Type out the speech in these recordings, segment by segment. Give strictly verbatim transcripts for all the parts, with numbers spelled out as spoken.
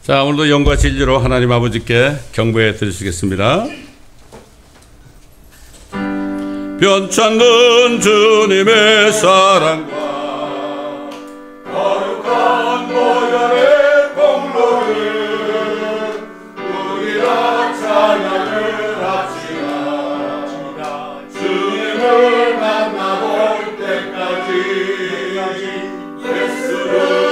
자, 오늘도 영과 진리로 하나님 아버지께 경배해 드리시겠습니다. 변찮는 주님의 사랑과 거룩한 보혈의 공로를 우리가 찬양을 합시다. 주님을 만나볼 때까지 예수를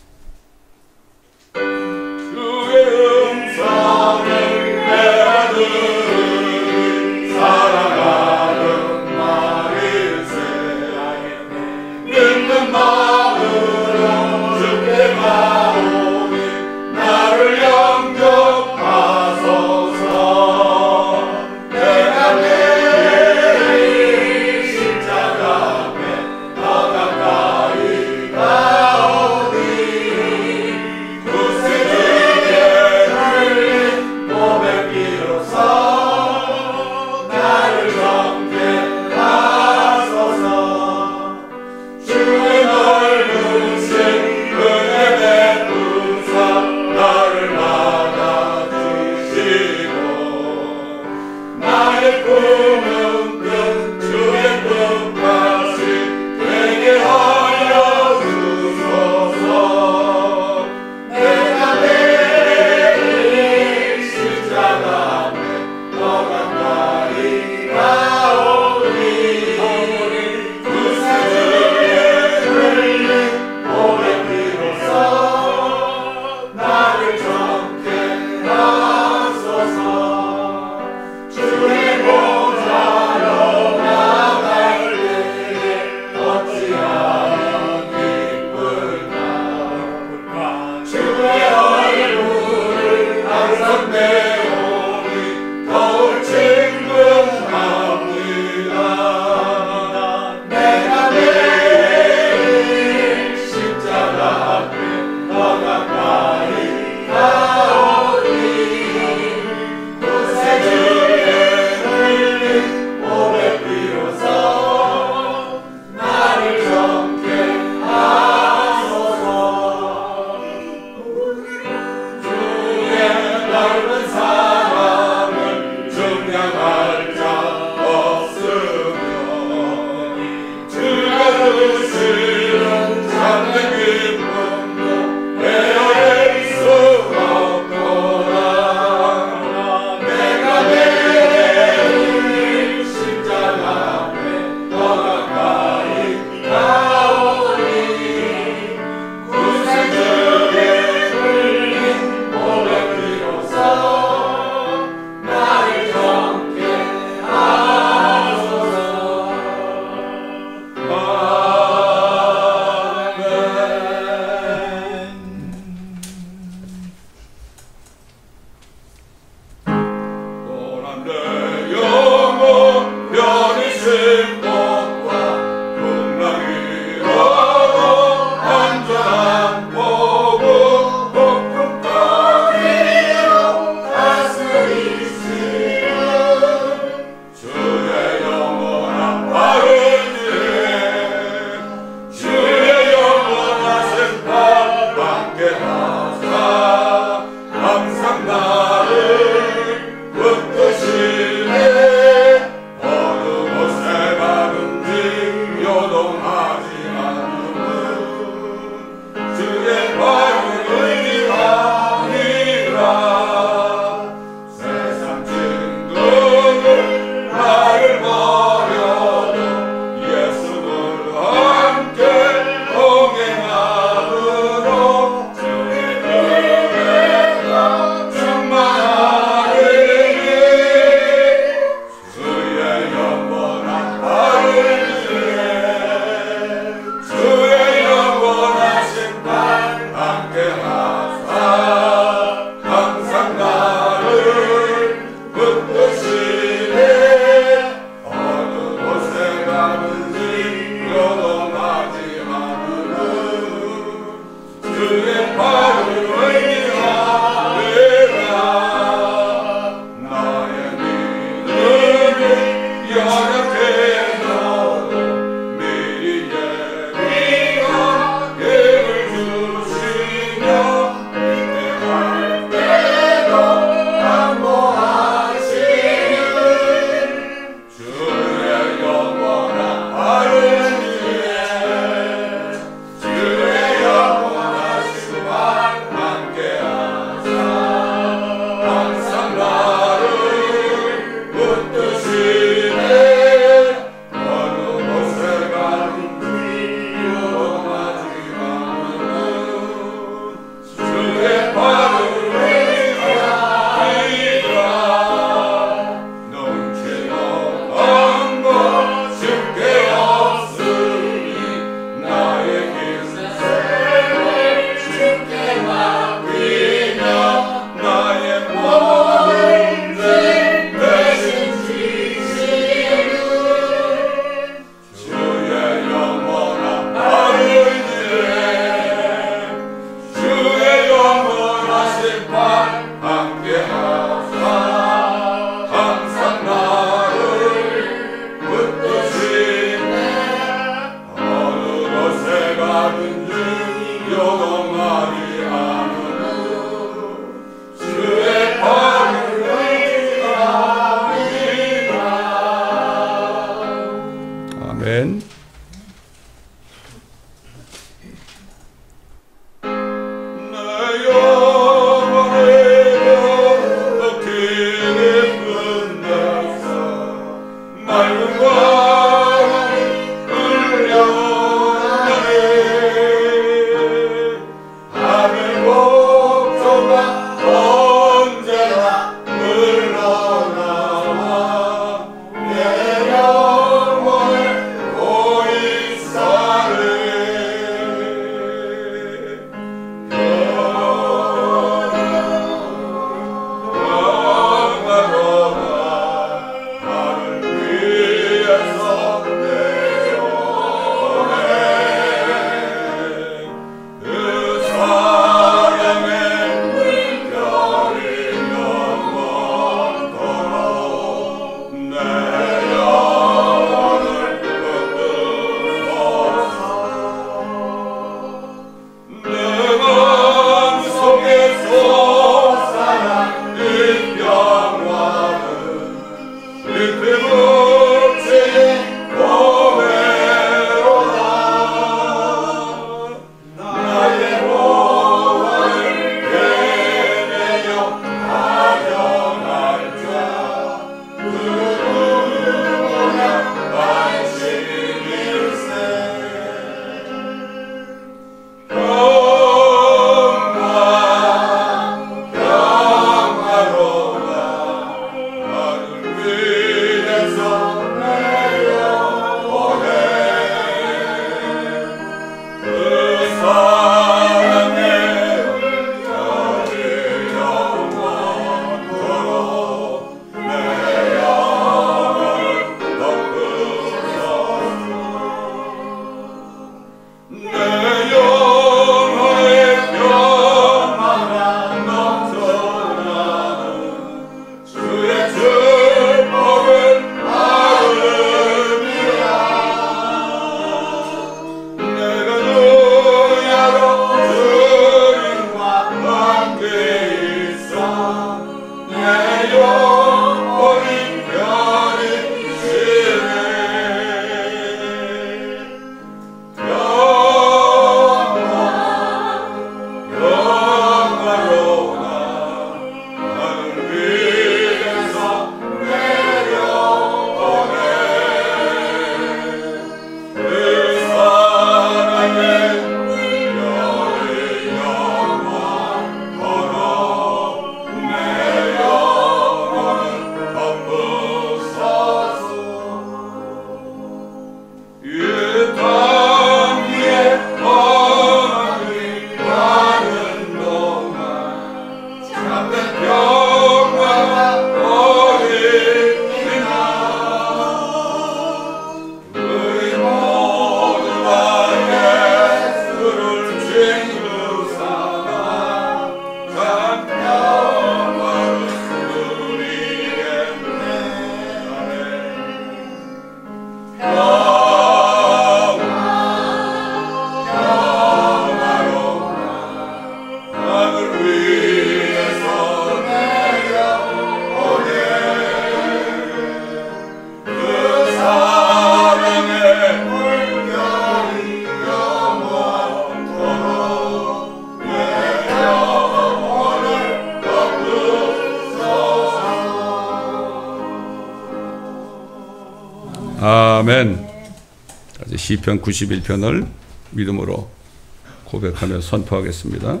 아멘. 이제 시편 구십일 편을 믿음으로 고백하며 선포하겠습니다.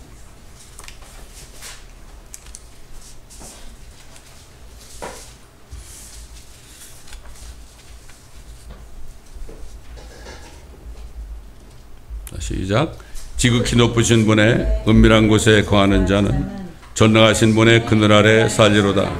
시작. 지극히 높으신 분의 은밀한 곳에 거하는 자는 전능하신 분의 그늘 아래 살리로다.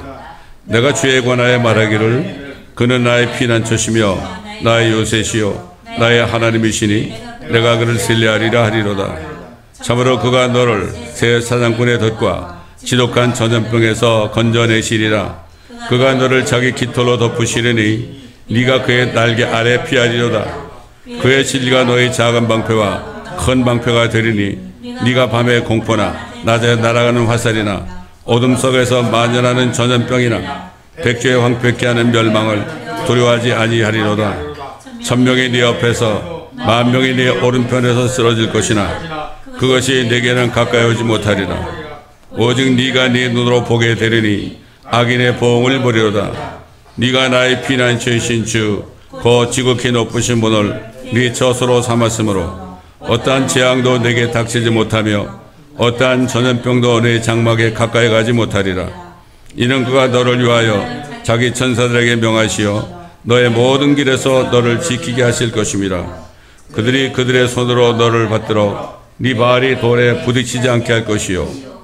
내가 주에 관하여 말하기를 그는 나의 피난처시며 나의 요새시요 나의 하나님이시니 내가 그를 신뢰하리라 하리로다. 참으로 그가 너를 새 사냥꾼의 덫과 지독한 전염병에서 건져내시리라. 그가 너를 자기 깃털로 덮으시리니 네가 그의 날개 아래 피하리로다. 그의 진리가 너의 작은 방패와 큰 방패가 되리니 네가 밤에 공포나 낮에 날아가는 화살이나 어둠 속에서 만연하는 전염병이나 백조의 황폐케 하는 멸망을 두려워하지 아니하리로다. 천명이 네 옆에서 만명이 네 오른편에서 쓰러질 것이나 그것이 네게는 가까이 오지 못하리라. 오직 네가 네 눈으로 보게 되리니 악인의 보응을 보리로다. 네가 나의 피난처이신 주 그 지극히 높으신 분을 네 처소로 삼았으므로 어떠한 재앙도 내게 닥치지 못하며 어떠한 전염병도 내 장막에 가까이 가지 못하리라. 이는 그가 너를 위하여 자기 천사들에게 명하시어 너의 모든 길에서 너를 지키게 하실 것임이라. 그들이 그들의 손으로 너를 받들어 네 발이 돌에 부딪히지 않게 할 것이요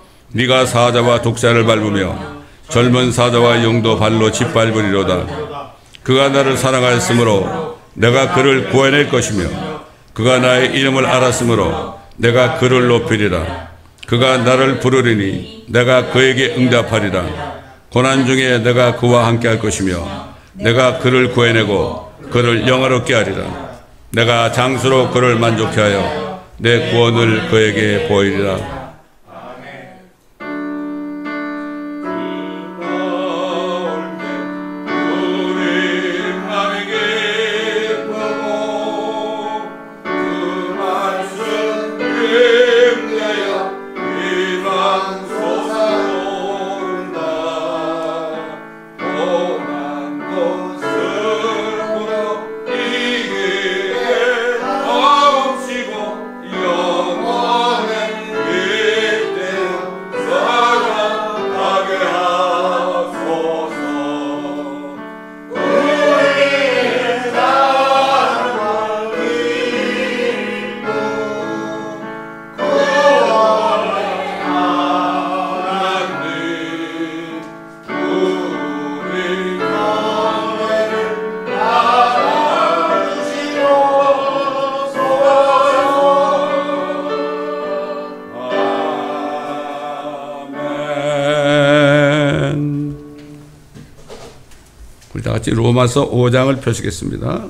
네가 사자와 독사를 밟으며 젊은 사자와 용도 발로 짓밟으리로다. 그가 나를 사랑하였으므로 내가 그를 구해낼 것이며 그가 나의 이름을 알았으므로 내가 그를 높이리라. 그가 나를 부르리니 내가 그에게 응답하리라. 고난 중에 내가 그와 함께 할 것이며 내가 그를 구해내고 그를 영화롭게 하리라. 내가 장수로 그를 만족케 하여 내 구원을 그에게 보이리라. 다 같이 로마서 오 장을 펴시겠습니다.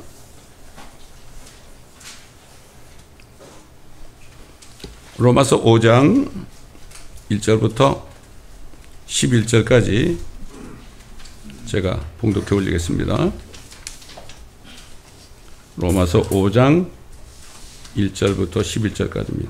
로마서 오 장 일 절부터 십일 절까지 제가 봉독해 올리겠습니다. 로마서 오 장 일 절부터 십일 절까지입니다.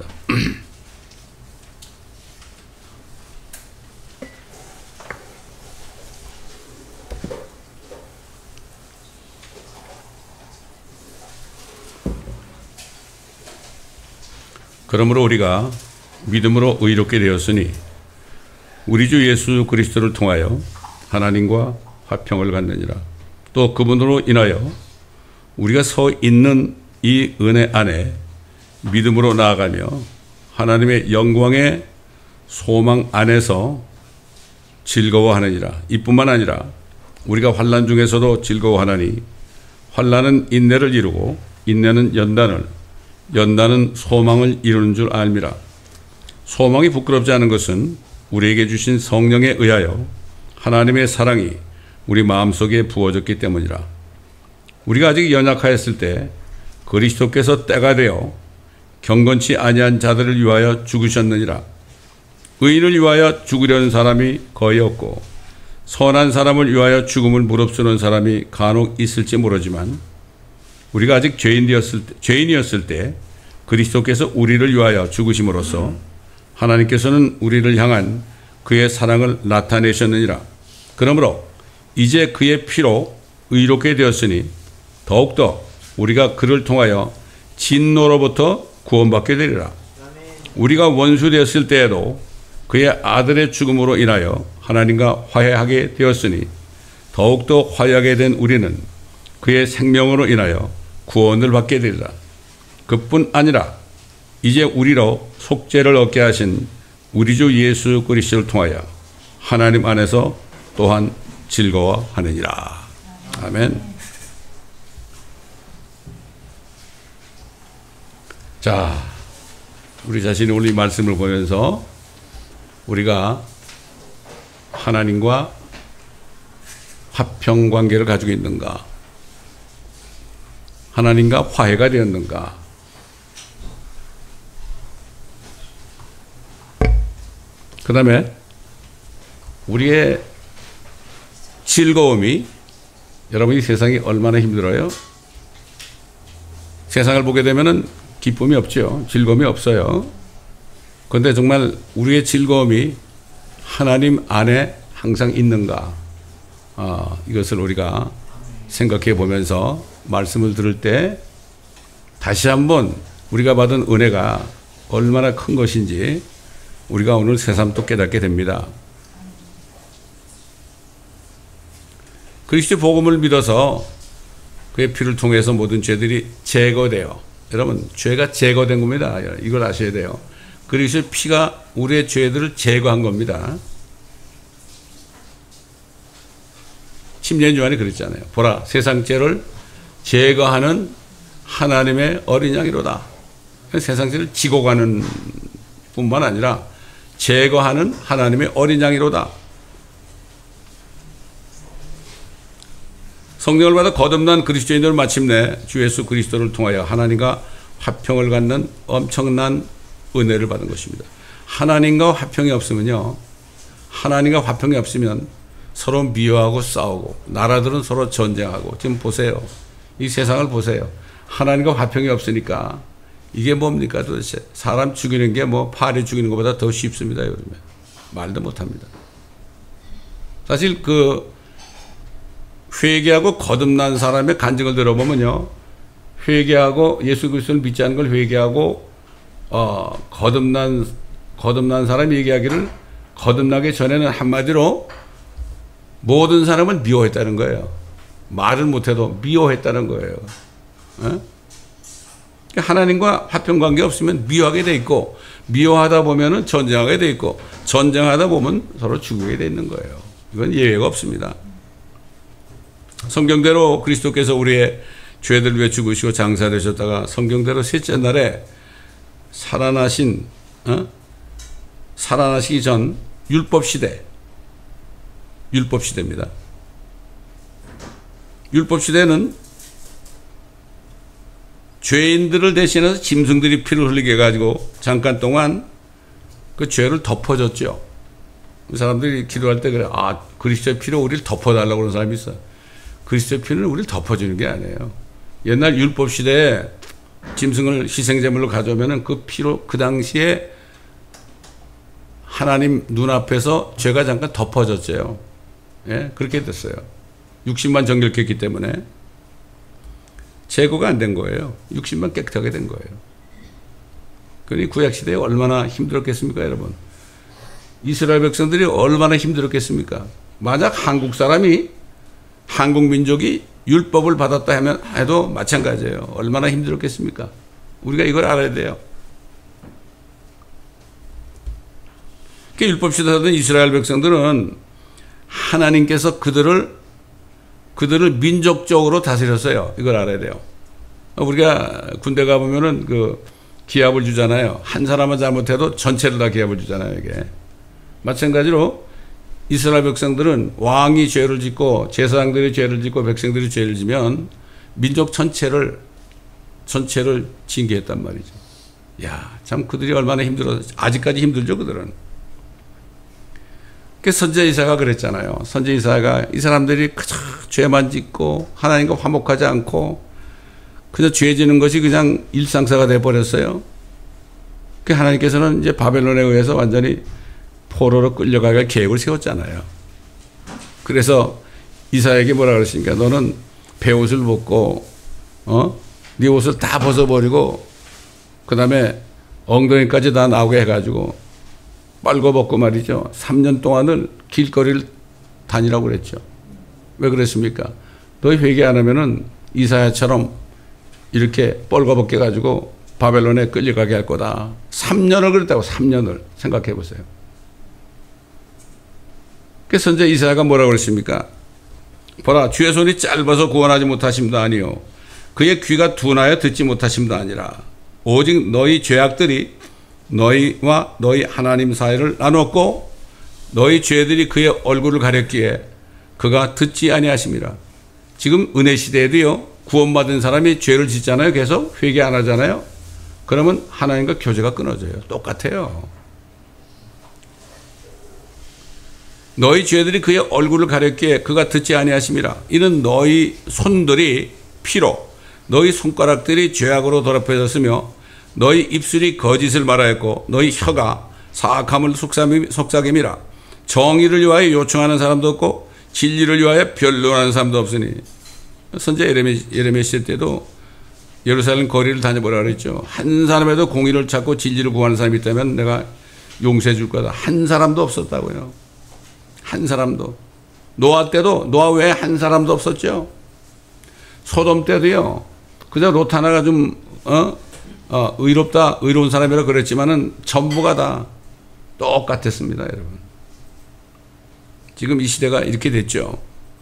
그러므로 우리가 믿음으로 의롭게 되었으니 우리 주 예수 그리스도를 통하여 하나님과 화평을 갖느니라. 또 그분으로 인하여 우리가 서 있는 이 은혜 안에 믿음으로 나아가며 하나님의 영광의 소망 안에서 즐거워하느니라. 이뿐만 아니라 우리가 환난 중에서도 즐거워하나니 환난은 인내를 이루고 인내는 연단을 연단은 소망을 이루는 줄 알미라. 소망이 부끄럽지 않은 것은 우리에게 주신 성령에 의하여 하나님의 사랑이 우리 마음속에 부어졌기 때문이라. 우리가 아직 연약하였을 때 그리스도께서 때가 되어 경건치 아니한 자들을 위하여 죽으셨느니라. 의인을 위하여 죽으려는 사람이 거의 없고 선한 사람을 위하여 죽음을 무릅쓰는 사람이 간혹 있을지 모르지만 우리가 아직 죄인이었을 때, 죄인이었을 때 그리스도께서 우리를 위하여 죽으심으로써 하나님께서는 우리를 향한 그의 사랑을 나타내셨느니라. 그러므로 이제 그의 피로 의롭게 되었으니 더욱더 우리가 그를 통하여 진노로부터 구원받게 되리라. 우리가 원수 되었을 때에도 그의 아들의 죽음으로 인하여 하나님과 화해하게 되었으니 더욱더 화해하게 된 우리는 그의 생명으로 인하여 구원을 받게 되리라. 그뿐 아니라 이제 우리로 속죄를 얻게 하신 우리 주 예수 그리스도를 통하여 하나님 안에서 또한 즐거워하느니라. 아멘. 자, 우리 자신이 오늘 이 말씀을 보면서 우리가 하나님과 화평 관계를 가지고 있는가? 하나님과 화해가 되었는가? 그 다음에 우리의 즐거움이, 여러분 이 세상이 얼마나 힘들어요? 세상을 보게 되면은 기쁨이 없죠. 즐거움이 없어요. 그런데 정말 우리의 즐거움이 하나님 안에 항상 있는가? 아, 이것을 우리가 생각해 보면서 말씀을 들을 때 다시 한번 우리가 받은 은혜가 얼마나 큰 것인지 우리가 오늘 새삼 또 깨닫게 됩니다. 그리스도 복음을 믿어서 그의 피를 통해서 모든 죄들이 제거돼요. 여러분, 죄가 제거된 겁니다. 이걸 아셔야 돼요. 그리스도의 피가 우리의 죄들을 제거한 겁니다. 십년 요한이 그랬잖아요. 보라, 세상 죄를 제거하는 하나님의 어린 양이로다. 세상 죄를 지고 가는 뿐만 아니라 제거하는 하나님의 어린 양이로다. 성령을 받아 거듭난 그리스도인들은 마침내 주 예수 그리스도를 통하여 하나님과 화평을 갖는 엄청난 은혜를 받은 것입니다. 하나님과 화평이 없으면요, 하나님과 화평이 없으면 서로 미워하고 싸우고 나라들은 서로 전쟁하고, 지금 보세요. 이 세상을 보세요. 하나님과 화평이 없으니까 이게 뭡니까 도대체? 사람 죽이는 게 뭐 파리 죽이는 것보다 더 쉽습니다. 요즘에 말도 못합니다. 사실 그 회개하고 거듭난 사람의 간증을 들어보면요, 회개하고 예수 그리스도를 믿지 않는 걸 회개하고 어, 거듭난 거듭난 사람이 얘기하기를, 거듭나기 전에는 한마디로 모든 사람을 미워했다는 거예요. 말을 못해도 미워했다는 거예요. 에? 하나님과 화평 관계 없으면 미워하게 돼 있고, 미워하다 보면은 전쟁하게 돼 있고, 전쟁하다 보면 서로 죽게 돼 있는 거예요. 이건 예외가 없습니다. 성경대로 그리스도께서 우리의 죄들을 위해 죽으시고 장사되셨다가 성경대로 셋째 날에 살아나신, 어? 살아나시기 전 율법 시대, 율법 시대입니다. 율법 시대는 죄인들을 대신해서 짐승들이 피를 흘리게 해가지고 잠깐 동안 그 죄를 덮어줬죠. 사람들이 기도할 때 그래, 아, 그리스도의 피로 우리를 덮어달라고 그러는 사람이 있어요. 그리스도의 피는 우리를 덮어주는 게 아니에요. 옛날 율법 시대에 짐승을 희생제물로 가져오면은 그 피로 그 당시에 하나님 눈앞에서 죄가 잠깐 덮어졌어요. 예, 그렇게 됐어요. 육신만 정결했기 때문에 제거가 안 된 거예요. 육신만 깨끗하게 된 거예요. 그러니 구약시대에 얼마나 힘들었겠습니까, 여러분? 이스라엘 백성들이 얼마나 힘들었겠습니까? 만약 한국 사람이, 한국 민족이 율법을 받았다 하면 해도 마찬가지예요. 얼마나 힘들었겠습니까? 우리가 이걸 알아야 돼요. 그 율법 시대에 이스라엘 백성들은 하나님께서 그들을 그들을 민족적으로 다스렸어요. 이걸 알아야 돼요. 우리가 군대 가보면은 그 기합을 주잖아요. 한 사람만 잘못해도 전체를 다 기합을 주잖아요, 이게. 마찬가지로 이스라엘 백성들은 왕이 죄를 짓고 제사장들이 죄를 짓고 백성들이 죄를 지면 민족 전체를 전체를 징계했단 말이죠. 야, 참 그들이 얼마나 힘들어. 아직까지 힘들죠, 그들은. 그 선지자 이사야가 그랬잖아요. 선지자 이사야가 이 사람들이 그저 죄만 짓고 하나님과 화목하지 않고 그저 죄 지는 것이 그냥 일상사가 돼 버렸어요. 그 하나님께서는 이제 바벨론에 의해서 완전히 포로로 끌려가게 계획을 세웠잖아요. 그래서 이사야에게 뭐라 그러십니까? 너는 베옷을 벗고 어? 네 옷을 다 벗어버리고 그 다음에 엉덩이까지 다 나오게 해가지고 빨궈벗고 말이죠. 삼 년 동안을 길거리를 다니라고 그랬죠. 왜 그랬습니까? 너희 회개 안 하면은 이사야처럼 이렇게 뻘거벗게 가지고 바벨론에 끌려가게 할 거다. 삼 년을 그랬다고. 삼 년을 생각해 보세요. 그래서 선지자 이사야가 뭐라고 그랬습니까? 보라, 주의 손이 짧아서 구원하지 못하심도 아니요 그의 귀가 둔하여 듣지 못하심도 아니라 오직 너희 죄악들이 너희와 너희 하나님 사이를 나눴고 너희 죄들이 그의 얼굴을 가렸기에 그가 듣지 아니하심이라. 지금 은혜 시대에도요, 구원받은 사람이 죄를 짓잖아요. 계속 회개 안 하잖아요. 그러면 하나님과 교제가 끊어져요. 똑같아요. 너희 죄들이 그의 얼굴을 가렸기에 그가 듣지 아니하심이라. 이는 너희 손들이 피로 너희 손가락들이 죄악으로 더럽혀졌으며 너희 입술이 거짓을 말하였고 너희 혀가 사악함을 속삭임이라. 정의를 위하여 요청하는 사람도 없고 진리를 위하여 변론하는 사람도 없으니. 선지자 예레미야, 예레미야 시대 때도 예루살렘 거리를 다녀보라 그랬죠. 한 사람에도 공의를 찾고 진리를 구하는 사람이 있다면 내가 용서해 줄 거다. 한 사람도 없었다고요. 한 사람도. 노아 때도 노아 외에 한 사람도 없었죠. 소돔 때도요. 그저 롯 하나가 좀 어? 어, 의롭다, 의로운 사람이라 그랬지만은 전부가 다 똑같았습니다, 여러분. 지금 이 시대가 이렇게 됐죠.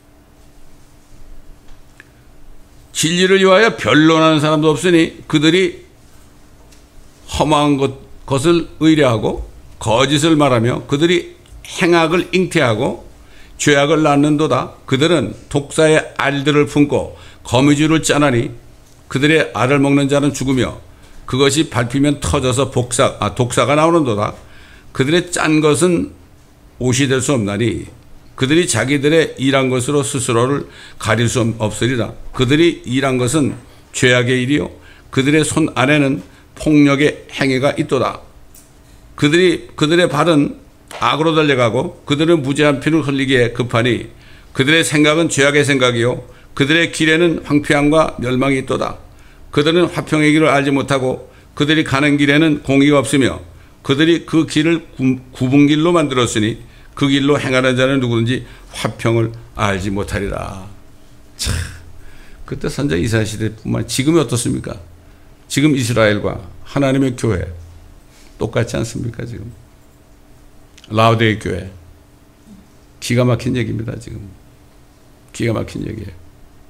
진리를 위하여 변론하는 사람도 없으니 그들이 험한 것, 것을 의뢰하고 거짓을 말하며 그들이 행악을 잉태하고 죄악을 낳는도다. 그들은 독사의 알들을 품고 거미줄을 짜나니 그들의 알을 먹는 자는 죽으며 그것이 밟히면 터져서 복사, 아, 독사가 나오는도다. 그들의 짠 것은 옷이 될 수 없나니 그들이 자기들의 일한 것으로 스스로를 가릴 수 없으리라. 그들이 일한 것은 죄악의 일이요 그들의 손 안에는 폭력의 행위가 있도다. 그들이 그들의 발은 악으로 달려가고 그들은 무죄한 피를 흘리기에 급하니 그들의 생각은 죄악의 생각이요 그들의 길에는 황폐함과 멸망이 있도다. 그들은 화평의 길을 알지 못하고 그들이 가는 길에는 공의가 없으며 그들이 그 길을 굽은 길로 만들었으니 그 길로 행하는 자는 누구든지 화평을 알지 못하리라. 참, 그때 선지자 이사야 시대뿐만 지금이 어떻습니까? 지금 이스라엘과 하나님의 교회 똑같지 않습니까? 지금 라우디게 교회 기가 막힌 얘기입니다. 지금 기가 막힌 얘기예요.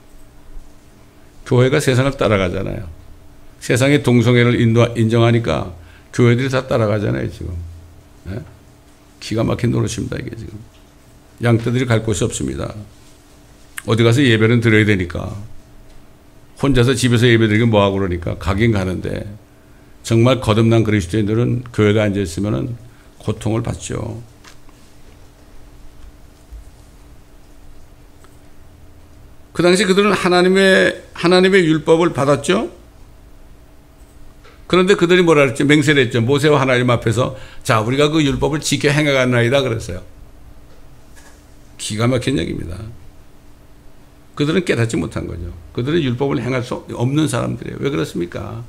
교회가 세상을 따라가잖아요. 세상의 동성애를 인도, 인정하니까 교회들이 다 따라가잖아요. 지금 네? 기가 막힌 노릇입니다. 이게 지금 양떼들이 갈 곳이 없습니다. 어디 가서 예배는 드려야 되니까 혼자서 집에서 예배 드리긴 뭐하고 그러니까 가긴 가는데 정말 거듭난 그리스도인들은 교회가 앉아있으면 고통을 받죠. 그 당시 그들은 하나님의, 하나님의 율법을 받았죠. 그런데 그들이 뭐라 그랬죠? 맹세를 했죠. 모세와 하나님 앞에서 자, 우리가 그 율법을 지켜 행해가나이다 그랬어요. 기가 막힌 얘기입니다. 그들은 깨닫지 못한 거죠. 그들은 율법을 행할 수 없는 사람들이에요. 왜 그렇습니까?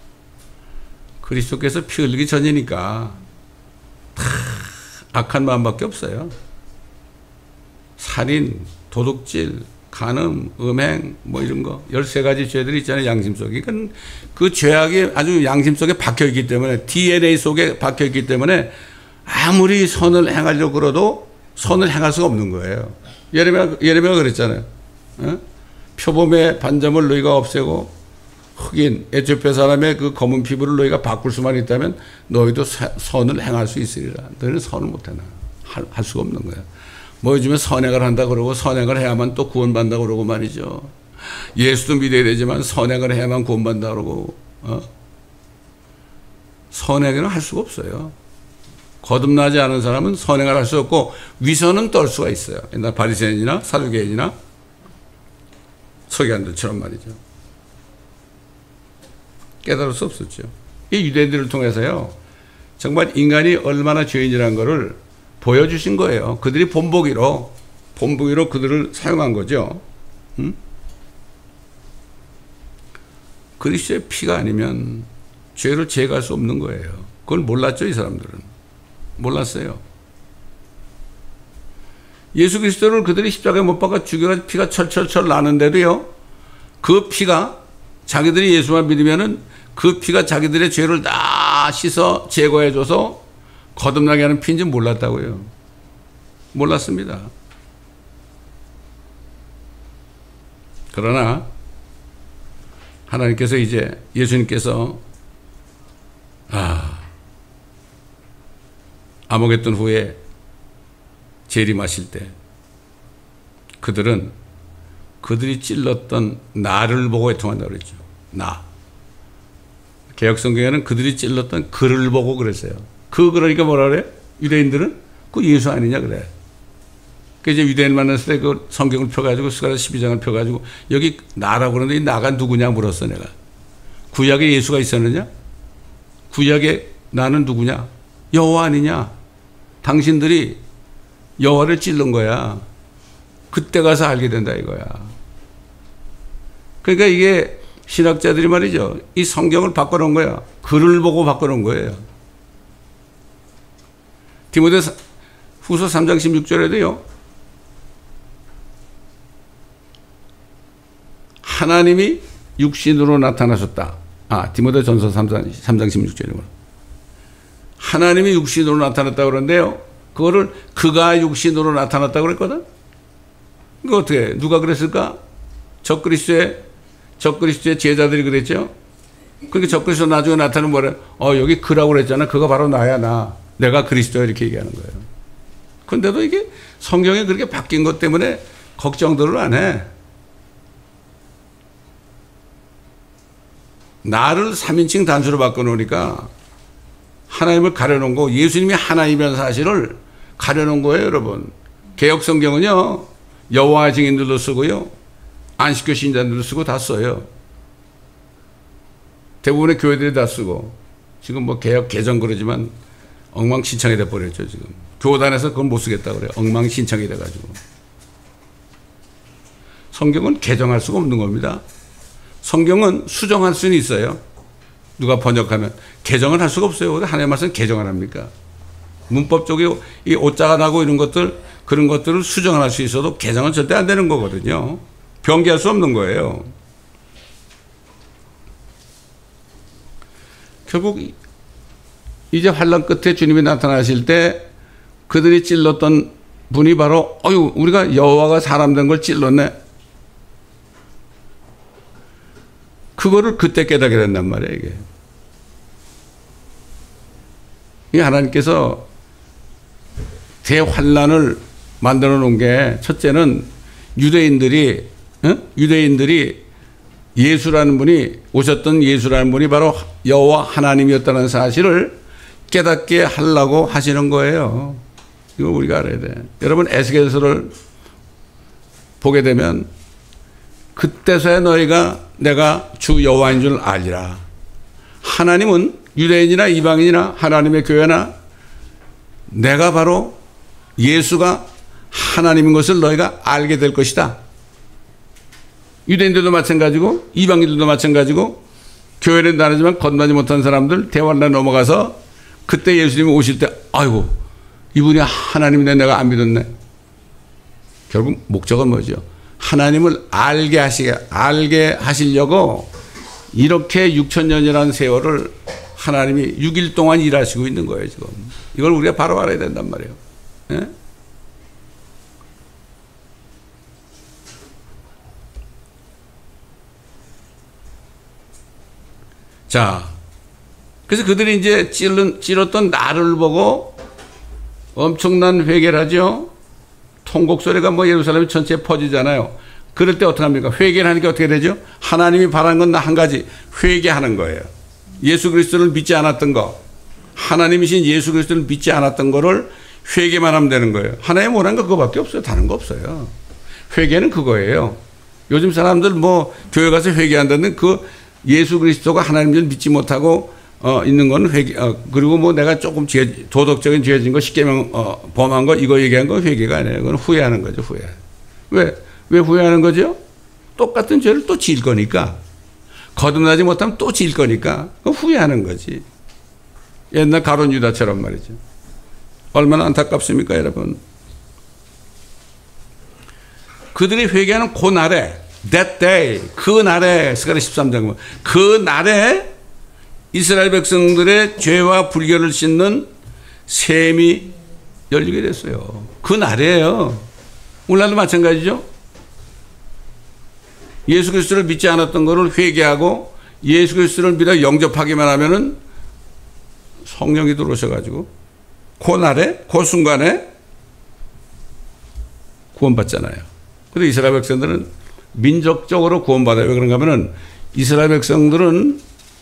그리스도께서 피 흘리기 전이니까 다 악한 마음밖에 없어요. 살인, 도둑질, 간음, 음행, 뭐 이런 거 열세 가지 죄들이 있잖아요. 양심 속에. 그러니까 그 죄악이 아주 양심 속에 박혀있기 때문에 디엔에이 속에 박혀있기 때문에 아무리 선을 행하려고 그러도 선을 행할 수가 없는 거예요. 예레미야, 예레미야가 그랬잖아요. 어? 표범의 반점을 너희가 없애고 흑인, 에티오피아 사람의 그 검은 피부를 너희가 바꿀 수만 있다면 너희도 사, 선을 행할 수 있으리라. 너희는 선을 못하나. 할, 할 수가 없는 거야. 뭐 요즘에 선행을 한다 그러고 선행을 해야만 또 구원받는다 그러고 말이죠. 예수도 믿어야 되지만 선행을 해야만 구원받는다 그러고 어? 선행을 할 수가 없어요. 거듭나지 않은 사람은 선행을 할 수 없고 위선은 떨 수가 있어요. 옛날 바리새인이나 사두개인이나 서기관들처럼 말이죠. 깨달을 수 없었죠. 이 유대인들을 통해서요. 정말 인간이 얼마나 죄인이라는 것을 보여주신 거예요. 그들이 본보기로 본보기로 그들을 사용한 거죠. 음? 그리스도의 피가 아니면 죄를 제거할 수 없는 거예요. 그걸 몰랐죠, 이 사람들은. 몰랐어요. 예수 그리스도를 그들이 십자가에 못 박아 죽여가지고 피가 철철철 나는데도요, 그 피가 자기들이 예수만 믿으면은 그 피가 자기들의 죄를 다 씻어 제거해줘서 거듭나게 하는 피인지 몰랐다고요. 몰랐습니다. 그러나 하나님께서 이제 예수님께서 아, 아모겟돈 후에 재림하실 때 그들은 그들이 찔렀던 나를 보고 애통한다고 그랬죠. 나. 개혁성경에는 그들이 찔렀던 그를 보고 그랬어요. 그 그러니까 뭐라 그래? 유대인들은 그 예수 아니냐 그래. 그 이제 유대인 만났을 때 그 성경을 펴가지고 스가랴 십이 장을 펴가지고 여기 나라고 그러는데 이 나가 누구냐 물었어 내가. 구약에 예수가 있었느냐? 구약에 나는 누구냐? 여호와 아니냐? 당신들이 여호와를 찔른 거야. 그때 가서 알게 된다 이거야. 그러니까 이게 신학자들이 말이죠. 이 성경을 바꿔놓은 거야. 글을 보고 바꿔놓은 거예요. 디모데 후서 삼 장 십육 절에도요. 하나님이 육신으로 나타나셨다. 아, 디모데 전서 삼 장 십육 절이구나. 하나님이 육신으로 나타났다고 그러는데요. 그거를 그가 육신으로 나타났다고 그랬거든. 이거 어떻게, 누가 그랬을까? 적그리스도의, 적그리스도의 제자들이 그랬죠. 그러니까 적그리스도 나중에 나타나면 뭐래? 어, 여기 그라고 그랬잖아. 그가 바로 나야, 나. 내가 그리스도야. 이렇게 얘기하는 거예요. 근데도 이게 성경이 그렇게 바뀐 것 때문에 걱정들을 안 해. 나를 삼인칭 단수로 바꿔놓으니까 하나님을 가려놓은 거, 예수님이 하나님이라는 사실을 가려놓은 거예요, 여러분. 개혁성경은요, 여호와 증인들도 쓰고요, 안식교 신자들도 쓰고 다 써요. 대부분의 교회들이 다 쓰고, 지금 뭐 개혁, 개정 그러지만 엉망신창이 돼버렸죠, 지금. 교단에서 그건 못 쓰겠다고 그래요. 엉망신창이 돼가지고. 성경은 개정할 수가 없는 겁니다. 성경은 수정할 수는 있어요. 누가 번역하면. 개정을 할 수가 없어요. 하나님의 말씀은 개정을 합니까? 문법적으로 이 오자가 나고 이런 것들, 그런 것들을 수정을 할 수 있어도 개정은 절대 안 되는 거거든요. 변개할 수 없는 거예요. 결국 이제 환란 끝에 주님이 나타나실 때 그들이 찔렀던 분이 바로 어휴 우리가 여호와가 사람 된 걸 찔렀네. 그거를 그때 깨닫게 된단 말이에요. 이게. 이 하나님께서 대환란을 만들어 놓은 게 첫째는 유대인들이 어? 유대인들이 예수라는 분이 오셨던 예수라는 분이 바로 여호와 하나님이었다는 사실을 깨닫게 하려고 하시는 거예요. 이거 우리가 알아야 돼. 여러분 에스겔서를 보게 되면 그때서야 너희가 내가 주 여호와인 줄 알리라. 하나님은 유대인이나 이방인이나 하나님의 교회나 내가 바로 예수가 하나님인 것을 너희가 알게 될 것이다. 유대인들도 마찬가지고 이방인들도 마찬가지고 교회는 다르지만 건너지 못한 사람들 대환란 넘어가서 그때 예수님이 오실 때 아이고 이분이 하나님인데 내가 안 믿었네. 결국 목적은 뭐죠? 하나님을 알게 하시게 알게 하시려고 이렇게 육천 년이라는 세월을 하나님이 육 일 동안 일하시고 있는 거예요. 지금 이걸 우리가 바로 알아야 된단 말이에요. 예? 자, 그래서 그들이 이제 찔른, 찔렀던 나를 보고 엄청난 회개를 하죠. 통곡 소리가 뭐 예루살렘 전체에 퍼지잖아요. 그럴 때 어떻게 합니까? 회개를 하니까 어떻게 되죠? 하나님이 바라는 건 한 가지, 회개하는 거예요. 예수 그리스도를 믿지 않았던 거, 하나님이신 예수 그리스도를 믿지 않았던 거를 회개만 하면 되는 거예요. 하나님 원하는 거 그거밖에 없어요. 다른 거 없어요. 회개는 그거예요. 요즘 사람들 뭐 교회 가서 회개한다는 그 예수 그리스도가 하나님을 믿지 못하고 어, 있는 건 회개, 어, 그리고 뭐 내가 조금 죄, 도덕적인 죄진 거, 십계명, 어, 범한 거, 이거 얘기한 건 회개가 아니에요. 그건 후회하는 거죠, 후회. 왜? 왜 후회하는 거죠? 똑같은 죄를 또 지을 거니까. 거듭나지 못하면 또 질 거니까 후회하는 거지. 옛날 가룟 유다처럼 말이죠. 얼마나 안타깝습니까, 여러분? 그들이 회개하는 그 날에, that day, 그 날에, 스가랴 십삼 장, 그 날에 이스라엘 백성들의 죄와 불결을 씻는 셈이 열리게 됐어요. 그 날이에요. 오늘날도 마찬가지죠. 예수 그리스도를 믿지 않았던 것을 회개하고 예수 그리스도를 믿어 영접하기만 하면은 성령이 들어오셔가지고 그 날에, 그 순간에 구원받잖아요. 그런데 이스라엘 백성들은 민족적으로 구원받아요. 왜 그런가 하면은 이스라엘 백성들은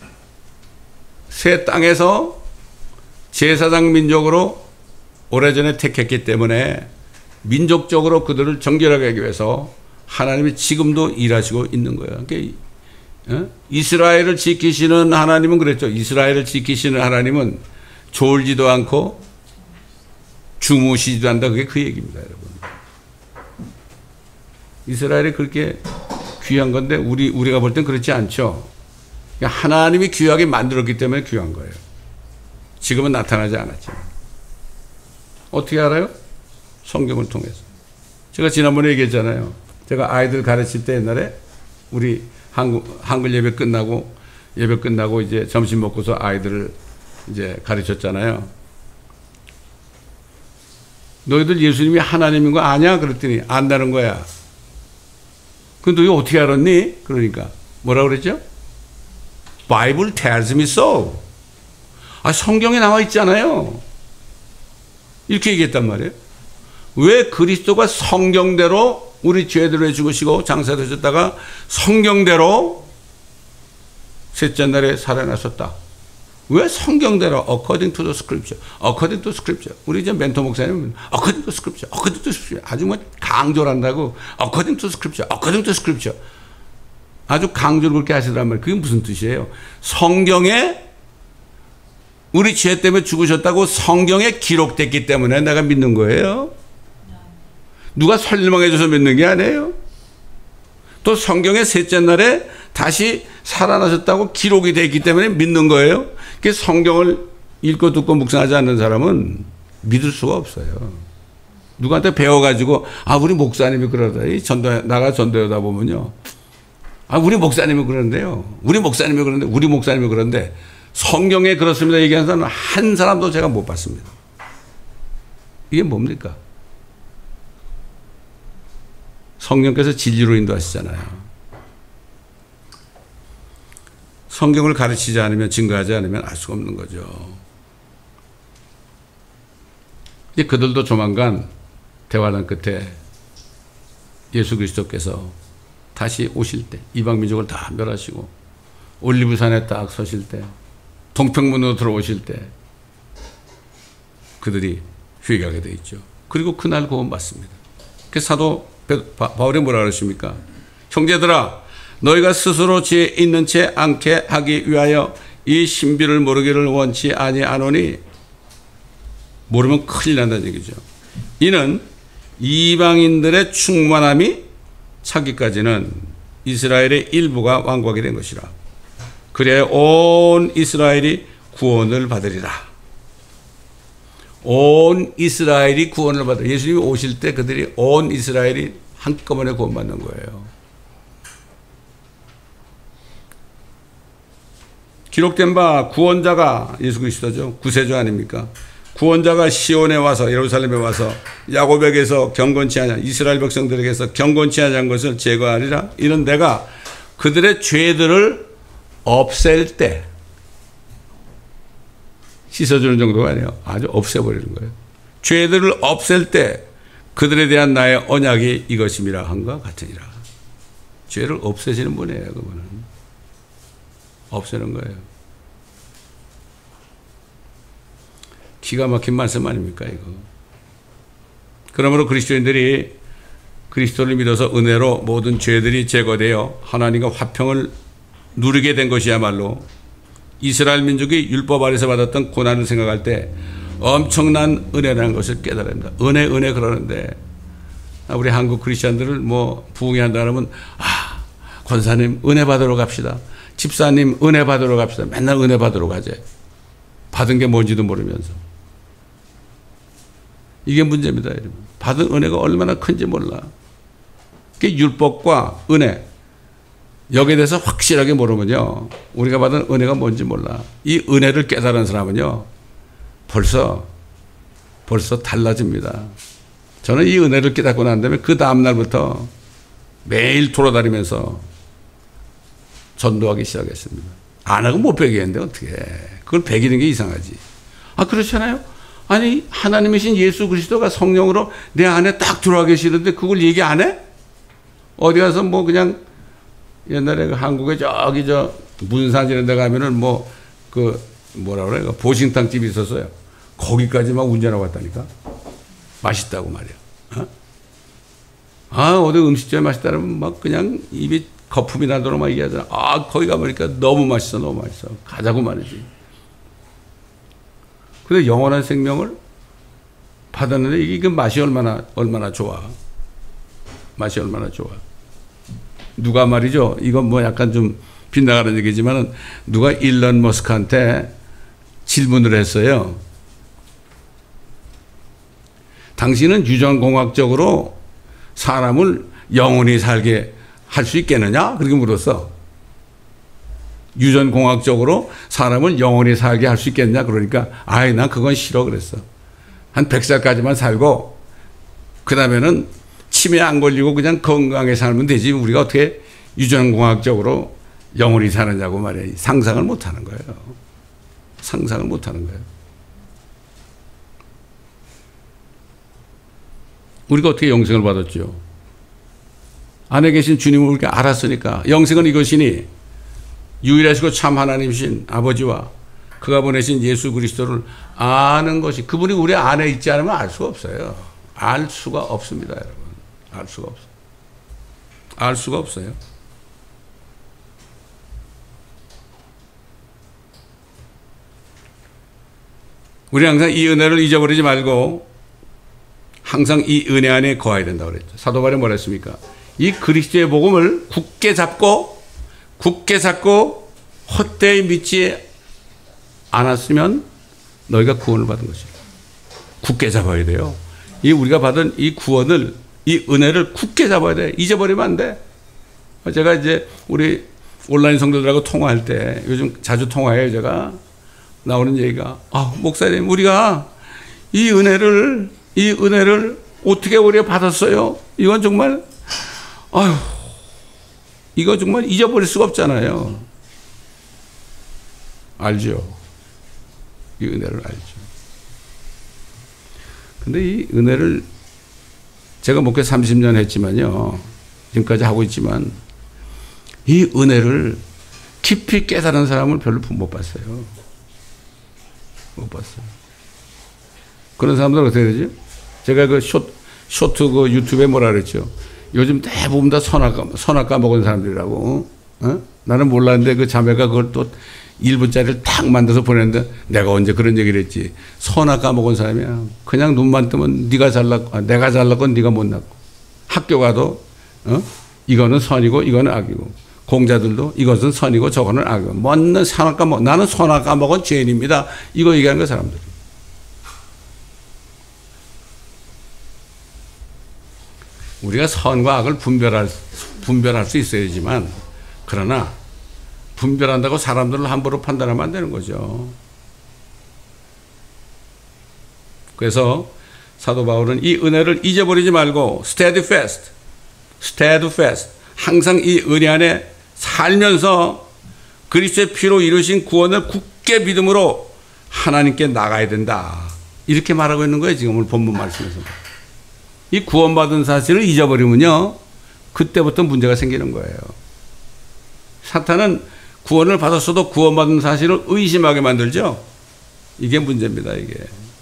새 땅에서 제사장 민족으로 오래전에 택했기 때문에 민족적으로 그들을 정결하게 하기 위해서 하나님이 지금도 일하시고 있는 거예요. 그러니까 이스라엘을 지키시는 하나님은 그랬죠. 이스라엘을 지키시는 하나님은 졸지도 않고 주무시지도 않는다. 그게 그 얘기입니다, 여러분. 이스라엘이 그렇게 귀한 건데 우리, 우리가 볼 땐 그렇지 않죠. 하나님이 귀하게 만들었기 때문에 귀한 거예요. 지금은 나타나지 않았지만. 어떻게 알아요? 성경을 통해서. 제가 지난번에 얘기했잖아요. 제가 아이들 가르칠 때 옛날에 우리 한글, 한글 예배 끝나고 예배 끝나고 이제 점심 먹고서 아이들을 이제 가르쳤잖아요. 너희들 예수님이 하나님인 거 아냐? 그랬더니 안다는 거야. 근데 너희 어떻게 알았니? 그러니까 뭐라고 그랬죠? Bible tells me so. 아, 성경에 나와 있잖아요. 이렇게 얘기했단 말이에요. 왜 그리스도가 성경대로 우리 죄들을 죽으시고 장사되셨다가 성경대로 셋째 날에 살아나셨다. 왜 성경대로 according to the scripture, according to scripture. 우리 이제 멘토 목사님은 according to scripture, according to scripture 아주 뭐 강조를 한다고 according to scripture, according to scripture 아주 강조를 그렇게 하시더란 말이에요. 그게 무슨 뜻이에요? 성경에 우리 죄 때문에 죽으셨다고 성경에 기록됐기 때문에 내가 믿는 거예요. 누가 설명해줘서 믿는 게 아니에요. 또 성경의 셋째 날에 다시 살아나셨다고 기록이 되어 있기 때문에 믿는 거예요. 그 성경을 읽고 듣고 묵상하지 않는 사람은 믿을 수가 없어요. 누구한테 배워가지고 아 우리 목사님이 그러다 이 전도 나가 전도하다 보면요. 아 우리 목사님이 그러는데요. 우리 목사님이 그러는데 우리 목사님이 그러는데 성경에 그렇습니다 얘기하는 사람은 한 사람도 제가 못 봤습니다. 이게 뭡니까? 성령께서 진리로 인도하시잖아요. 성경을 가르치지 않으면 증거하지 않으면 알 수가 없는 거죠. 이제 그들도 조만간 대화란 끝에 예수 그리스도께서 다시 오실 때 이방 민족을 다 멸하시고 올리브산에 딱 서실 때 동평문으로 들어오실 때 그들이 회개하게 되어 있죠. 그리고 그날 구원받습니다. 그래서 사도 바울이 뭐라 그러십니까? 형제들아 너희가 스스로 지혜 있는 채 않게 하기 위하여 이 신비를 모르기를 원치 아니하노니 모르면 큰일 난다는 얘기죠. 이는 이방인들의 충만함이 차기까지는 이스라엘의 일부가 완고하게 된 것이라. 그래야 온 이스라엘이 구원을 받으리라. 온 이스라엘이 구원을 받으리라. 예수님이 오실 때 그들이 온 이스라엘이 한꺼번에 구원받는 거예요. 기록된 바 구원자가 예수 그리스도죠. 구세주 아닙니까? 구원자가 시온에 와서 예루살렘에 와서 야곱에게서 경건치 아니한 이스라엘 백성들에게서 경건치 아니한 것을 제거하리라. 이는 내가 그들의 죄들을 없앨 때 씻어주는 정도가 아니에요. 아주 없애버리는 거예요. 죄들을 없앨 때 그들에 대한 나의 언약이 이것임이라 한과 같으니라. 죄를 없애시는 분이에요. 그분은 없애는 거예요. 기가 막힌 말씀 아닙니까 이거. 그러므로 그리스도인들이 그리스도를 믿어서 은혜로 모든 죄들이 제거되어 하나님과 화평을 누리게 된 것이야말로 이스라엘 민족이 율법 아래서 받았던 고난을 생각할 때 엄청난 은혜라는 것을 깨달아야 합니다. 은혜 은혜 그러는데 우리 한국 크리스찬들을 뭐 부흥회 한다 그러면 아 권사님 은혜 받으러 갑시다. 집사님 은혜 받으러 갑시다. 맨날 은혜 받으러 가재. 받은 게 뭔지도 모르면서. 이게 문제입니다, 여러분. 받은 은혜가 얼마나 큰지 몰라. 그게 율법과 은혜, 여기에 대해서 확실하게 모르면요, 우리가 받은 은혜가 뭔지 몰라. 이 은혜를 깨달은 사람은요, 벌써 벌써 달라집니다. 저는 이 은혜를 깨닫고 난 다음에 그 다음날부터 매일 돌아다니면서 전도하기 시작했습니다. 안 하고 못 배기했는데 어떻게 해. 그걸 배기는 게 이상하지. 아, 그렇잖아요. 아니, 하나님이신 예수 그리스도가 성령으로 내 안에 딱 들어와 계시는데 그걸 얘기 안 해? 어디 가서 뭐 그냥 옛날에 그 한국에 저기 저 문산 이런 데 가면은 뭐 그 뭐라 그래, 보신탕 집이 있었어요. 거기까지 막 운전하고 왔다니까. 맛있다고 말이야. 어? 아, 어디 음식점에 맛있다면 막 그냥 입이 거품이 나도록 막 얘기하잖아. 아, 거기 가보니까 너무 맛있어, 너무 맛있어. 가자고 말이지. 근데 영원한 생명을 받았는데 이게 맛이 얼마나, 얼마나 좋아. 맛이 얼마나 좋아. 누가 말이죠. 이건 뭐 약간 좀 빗나가는 얘기지만은 누가 일론 머스크한테 질문을 했어요. 당신은 유전공학적으로 사람을 영원히 살게 할 수 있겠느냐? 그렇게 물었어. 유전공학적으로 사람을 영원히 살게 할 수 있겠느냐? 그러니까 아이, 난 그건 싫어 그랬어. 한 백 살까지만 살고 그 다음에는 치매 안 걸리고 그냥 건강하게 살면 되지. 우리가 어떻게 유전공학적으로 영원히 사느냐고 말이야. 상상을 못 하는 거예요. 상상을 못 하는 거예요. 우리가 어떻게 영생을 받았죠? 안에 계신 주님을 우리가 알았으니까. 영생은 이것이니 유일하시고 참 하나님이신 아버지와 그가 보내신 예수 그리스도를 아는 것이, 그분이 우리 안에 있지 않으면 알 수가 없어요. 알 수가 없습니다, 여러분. 알 수가 없어요. 알 수가 없어요. 우리 항상 이 은혜를 잊어버리지 말고 항상 이 은혜 안에 거해야 된다고 그랬죠. 사도 바울이 뭐라 했습니까? 이 그리스도의 복음을 굳게 잡고 굳게 잡고 헛되이 믿지 않았으면 너희가 구원을 받은 것이다. 굳게 잡아야 돼요. 이 우리가 받은 이 구원을, 이 은혜를 굳게 잡아야 돼. 잊어버리면 안 돼. 제가 이제 우리 온라인 성도들하고 통화할 때, 요즘 자주 통화해요. 제가 나오는 얘기가, 아, 목사님, 우리가 이 은혜를 이 은혜를 어떻게 우리가 받았어요? 이건 정말, 아유, 이거 정말 잊어버릴 수가 없잖아요. 알죠? 이 은혜를 알죠. 근데 이 은혜를 제가 목회 삼십 년 했지만요, 지금까지 하고 있지만 이 은혜를 깊이 깨달은 사람을 별로 못 봤어요. 못 봤어요. 그런 사람들은 어떻게 되죠? 제가 그 쇼, 쇼트 그 유튜브에 뭐라 그랬죠? 요즘 대부분 다 선악, 선악 까먹은 사람들이라고. 어? 나는 몰랐는데 그 자매가 그걸 또 일 분짜리를 탁 만들어서 보냈는데 내가 언제 그런 얘기를 했지. 선악 까먹은 사람이야. 그냥 눈만 뜨면 네가 잘났고, 아, 내가 잘났건 네가 못났고. 학교 가도 어? 이거는 선이고 이거는 악이고. 공자들도 이것은 선이고 저거는 악이고. 뭐는 선악 까먹, 나는 선악 까먹은 죄인입니다. 이거 얘기하는 거 사람들. 우리가 선과 악을 분별할, 분별할 수 있어야지만, 그러나 분별한다고 사람들을 함부로 판단하면 안 되는 거죠. 그래서 사도 바울은 이 은혜를 잊어버리지 말고 steadfast, steadfast, 항상 이 은혜 안에 살면서 그리스도의 피로 이루신 구원을 굳게 믿음으로 하나님께 나가야 된다. 이렇게 말하고 있는 거예요. 지금 오늘 본문 말씀에서. 이 구원받은 사실을 잊어버리면요, 그때부터 문제가 생기는 거예요. 사탄은 구원을 받았어도 구원받은 사실을 의심하게 만들죠. 이게 문제입니다. 이게.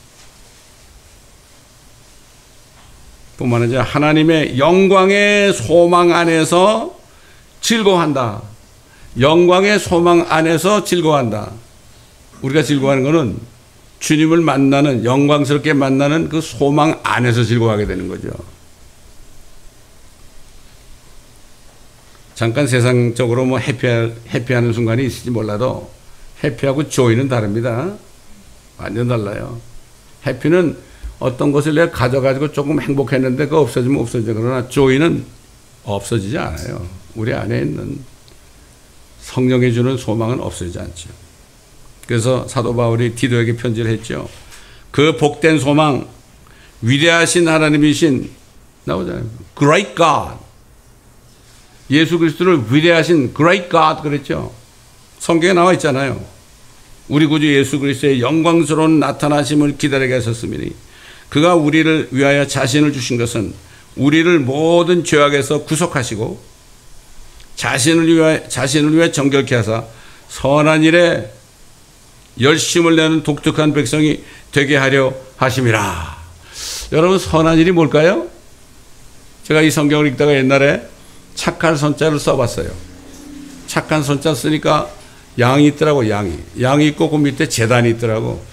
뿐만 아니라 하나님의 영광의 소망 안에서 즐거워한다. 영광의 소망 안에서 즐거워한다. 우리가 즐거워하는 것은 주님을 만나는, 영광스럽게 만나는 그 소망 안에서 즐거워하게 되는 거죠. 잠깐 세상적으로 뭐 해피, 해피하는 순간이 있을지 몰라도 해피하고 조이는 다릅니다. 완전 달라요. 해피는 어떤 것을 내가 가져가지고 조금 행복했는데 그거 없어지면 없어져. 그러나 조이는 없어지지 않아요. 우리 안에 있는 성령이 주는 소망은 없어지지 않죠. 그래서 사도 바울이 디도에게 편지를 했죠. 그 복된 소망, 위대하신 하나님이신, 나오잖아요. Great God. 예수 그리스도를 위대하신 Great God 그랬죠. 성경에 나와 있잖아요. 우리 구주 예수 그리스도의 영광스러운 나타나심을 기다리게 하셨으니 그가 우리를 위하여 자신을 주신 것은 우리를 모든 죄악에서 구속하시고 자신을 위하여, 자신을 위해 정결케 하사 선한 일에 열심을 내는 독특한 백성이 되게 하려 하심이라. 여러분, 선한 일이 뭘까요? 제가 이 성경을 읽다가 옛날에 착한 선자를 써봤어요. 착한 선자 쓰니까 양이 있더라고. 양이 양이 있고 그 밑에 제단이 있더라고.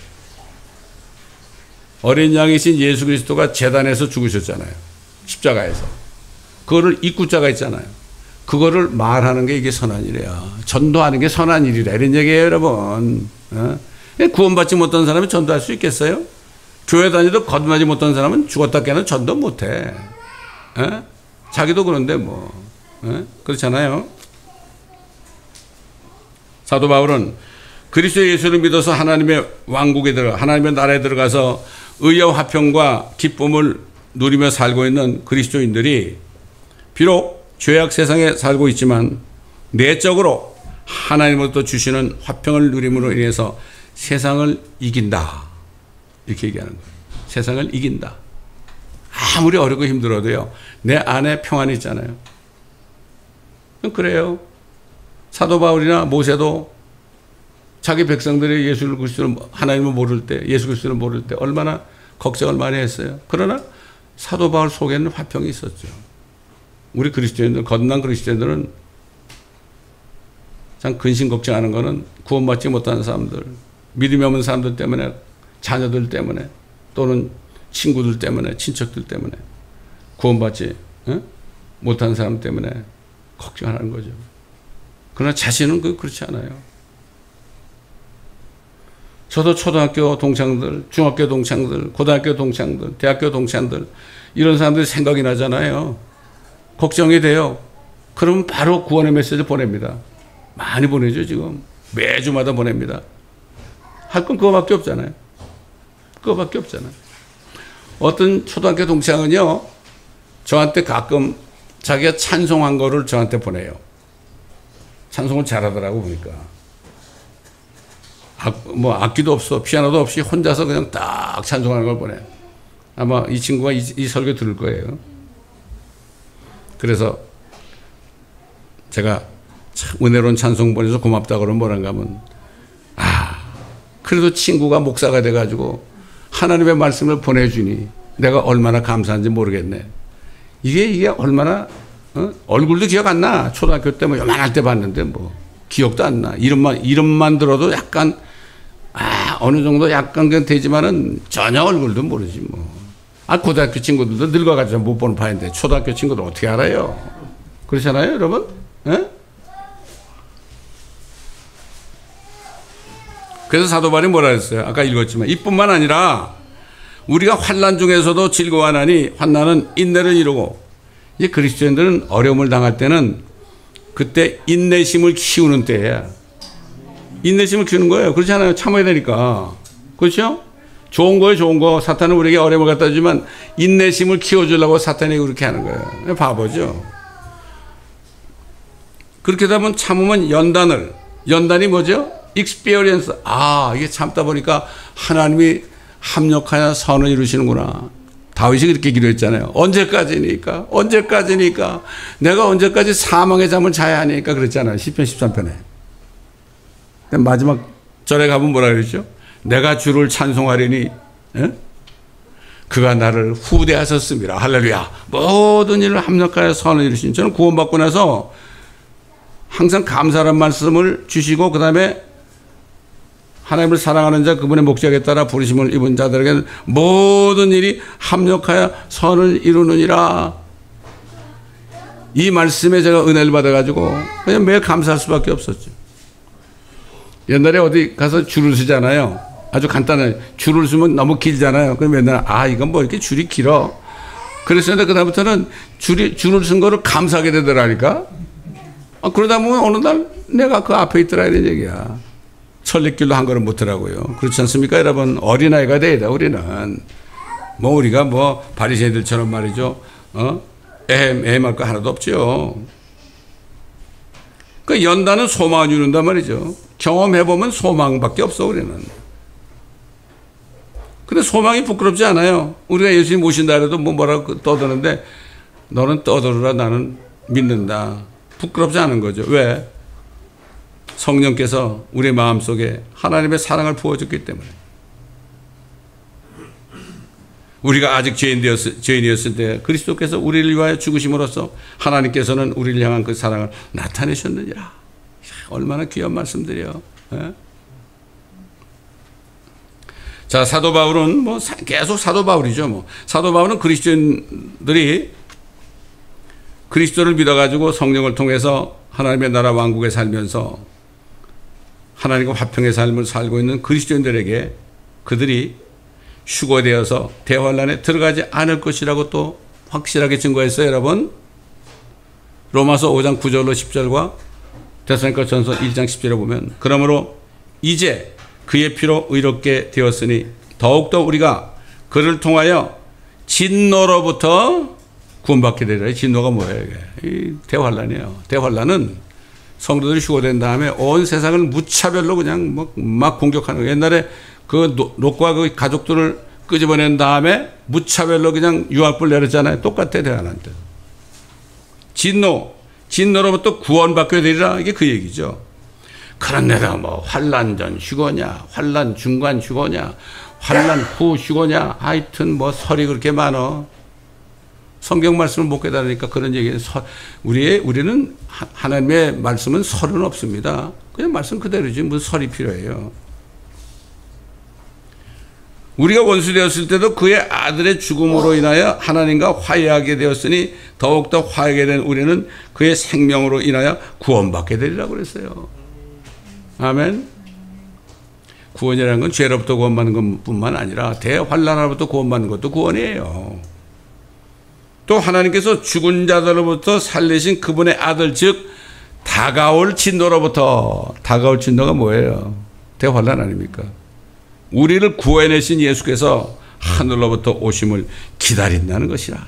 어린 양이신 예수 그리스도가 제단에서 죽으셨잖아요. 십자가에서. 그거를 입구자가 있잖아요. 그거를 말하는 게 이게 선한 일이야. 전도하는 게 선한 일이라 이런 얘기예요, 여러분. 어? 구원받지 못한 사람이 전도할 수 있겠어요? 교회 다니도 거듭나지 못한 사람은 죽었다 깨는 전도 못해. 어? 자기도 그런데 뭐 어? 그렇잖아요. 사도 바울은 그리스도 예수를 믿어서 하나님의 왕국에 들어가 하나님의 나라에 들어가서 의와 화평과 기쁨을 누리며 살고 있는 그리스도인들이 비록 죄악 세상에 살고 있지만 내적으로 하나님으로부터 주시는 화평을 누림으로 인해서 세상을 이긴다. 이렇게 얘기하는 거예요. 세상을 이긴다. 아무리 어렵고 힘들어도요. 내 안에 평안이 있잖아요. 그래요. 사도 바울이나 모세도 자기 백성들이 예수를 그리스도를 하나님을 모를 때, 예수 그리스도를 모를 때 얼마나 걱정을 많이 했어요. 그러나 사도 바울 속에는 화평이 있었죠. 우리 그리스도인들, 거듭난 그리스도인들은 참 근심 걱정하는 거는 구원받지 못하는 사람들, 믿음이 없는 사람들 때문에, 자녀들 때문에, 또는 친구들 때문에, 친척들 때문에, 구원받지 어? 못하는 사람 때문에 걱정하는 거죠. 그러나 자신은 그렇지 않아요. 저도 초등학교 동창들, 중학교 동창들, 고등학교 동창들, 대학교 동창들 이런 사람들이 생각이 나잖아요. 걱정이 돼요. 그러면 바로 구원의 메시지를 보냅니다. 많이 보내죠, 지금. 매주마다 보냅니다. 할 건 그거밖에 없잖아요. 그거밖에 없잖아요. 어떤 초등학교 동창은요, 저한테 가끔 자기가 찬송한 거를 저한테 보내요. 찬송을 잘하더라고, 보니까. 악, 뭐, 악기도 없어, 피아노도 없이 혼자서 그냥 딱 찬송하는 걸 보내요. 아마 이 친구가 이, 이 설교 들을 거예요. 그래서 제가 참 은혜로운 찬송 보내서 고맙다 그러면 뭐란가 하면, 아, 그래도 친구가 목사가 돼가지고 하나님의 말씀을 보내주니 내가 얼마나 감사한지 모르겠네. 이게, 이게 얼마나, 어? 얼굴도 기억 안 나. 초등학교 때 뭐 요만할 때 봤는데 뭐 기억도 안 나. 이름만, 이름만 들어도 약간, 아, 어느 정도 약간 그냥 되지만은 전혀 얼굴도 모르지 뭐. 아, 고등학교 친구들도 늙어가지고 못 보는 파인데 초등학교 친구들 어떻게 알아요? 그렇잖아요, 여러분? 에? 그래서 사도 바울이 뭐라 했어요? 아까 읽었지만 이뿐만 아니라 우리가 환난 중에서도 즐거워하나니 환난은 인내를 이루고, 이제 그리스도인들은 어려움을 당할 때는 그때 인내심을 키우는 때야. 인내심을 키우는 거예요. 그렇지 않아요? 참아야 되니까. 그렇죠? 좋은 거예요, 좋은 거. 사탄은 우리에게 어려움을 갖다 주지만 인내심을 키워주려고 사탄이 그렇게 하는 거예요. 바보죠. 그렇게 되면 참으면 연단을, 연단이 뭐죠? experience. 아, 이게 참다 보니까 하나님이 합력하여 선을 이루시는구나. 다윗이 그렇게 기도했잖아요. 언제까지니까? 언제까지니까? 내가 언제까지 사망의 잠을 자야 하니까 그랬잖아요. 시편 십삼 편에. 마지막 절에 가면 뭐라 그랬죠? 내가 주를 찬송하리니 에? 그가 나를 후대하셨습니다. 할렐루야. 모든 일을 합력하여 선을 이루신. 저는 구원받고 나서 항상 감사하는 말씀을 주시고, 그 다음에 하나님을 사랑하는 자, 그분의 목적에 따라 부르심을 입은 자들에게 모든 일이 합력하여 선을 이루느니라. 이 말씀에 제가 은혜를 받아가지고 그냥 매일 감사할 수밖에 없었죠. 옛날에 어디 가서 줄을 서잖아요. 아주 간단해. 줄을 서면 너무 길잖아요. 그럼 맨날 아 이건 뭐 이렇게 줄이 길어. 그랬었는데 그다음부터는 줄이 줄을 쓴 거를 감사하게 되더라니까. 아, 그러다 보면 어느 날 내가 그 앞에 있더라 이런 얘기야. 천리길로 한 걸음 묻더라고요. 그렇지 않습니까, 여러분? 어린아이가 돼야 돼. 우리는 뭐 우리가 뭐 바리새인들처럼 말이죠. 어? 에헴 에헴할 거 하나도 없죠. 그 연단은 소망을 이룬단 말이죠. 경험해보면 소망밖에 없어 우리는. 근데 소망이 부끄럽지 않아요. 우리가 예수님 모신다 해도 뭐 뭐라고 떠드는데 너는 떠들어라 나는 믿는다. 부끄럽지 않은 거죠. 왜? 성령께서 우리 마음속에 하나님의 사랑을 부어줬기 때문에. 우리가 아직 죄인이었을, 죄인이었을 때 그리스도께서 우리를 위하여 죽으심으로써 하나님께서는 우리를 향한 그 사랑을 나타내셨느니라. 얼마나 귀한 말씀들이요. 예? 자, 사도 바울은 뭐 계속 사도 바울이죠. 뭐 사도 바울은 그리스도인들이 그리스도를 믿어가지고 성령을 통해서 하나님의 나라 왕국에 살면서 하나님과 화평의 삶을 살고 있는 그리스도인들에게 그들이 휴거되어서 대환란에 들어가지 않을 것이라고 또 확실하게 증거했어요, 여러분. 로마서 오 장 구 절로 십 절과 데살로니가 전서 일 장 십 절에 보면 그러므로 이제 그의 피로 의롭게 되었으니 더욱더 우리가 그를 통하여 진노로부터 구원받게 되리라. 진노가 뭐예요? 이게? 이 대환란이에요. 대환란은 성도들이 휴거된 다음에 온 세상을 무차별로 그냥 막, 막 공격하는 거예요. 옛날에 그 롯과 그 가족들을 끄집어낸 다음에 무차별로 그냥 유학불 내렸잖아요. 똑같아, 대환란 때. 진노, 진노로부터 구원받게 되리라. 이게 그 얘기죠. 그런데도 뭐 환란 전 휴거냐, 환란 중간 휴거냐, 환란 후 휴거냐, 하여튼 뭐 설이 그렇게 많어. 성경 말씀을 못 깨달으니까 그런 얘기예요. 우리의, 우리는 하나님의 말씀은 설은 없습니다. 그냥 말씀 그대로지 무슨 설이 필요해요. 우리가 원수 되었을 때도 그의 아들의 죽음으로 인하여 하나님과 화해하게 되었으니 더욱더 화해하게 된 우리는 그의 생명으로 인하여 구원받게 되리라고 그랬어요. 아멘. 구원이라는 건 죄로부터 구원받는 것뿐만 아니라 대환란으로부터 구원받는 것도 구원이에요. 또 하나님께서 죽은 자들로부터 살리신 그분의 아들, 즉 다가올 진노로부터. 다가올 진노가 뭐예요? 대환란 아닙니까? 우리를 구해내신 예수께서 하늘로부터 오심을 기다린다는 것이라.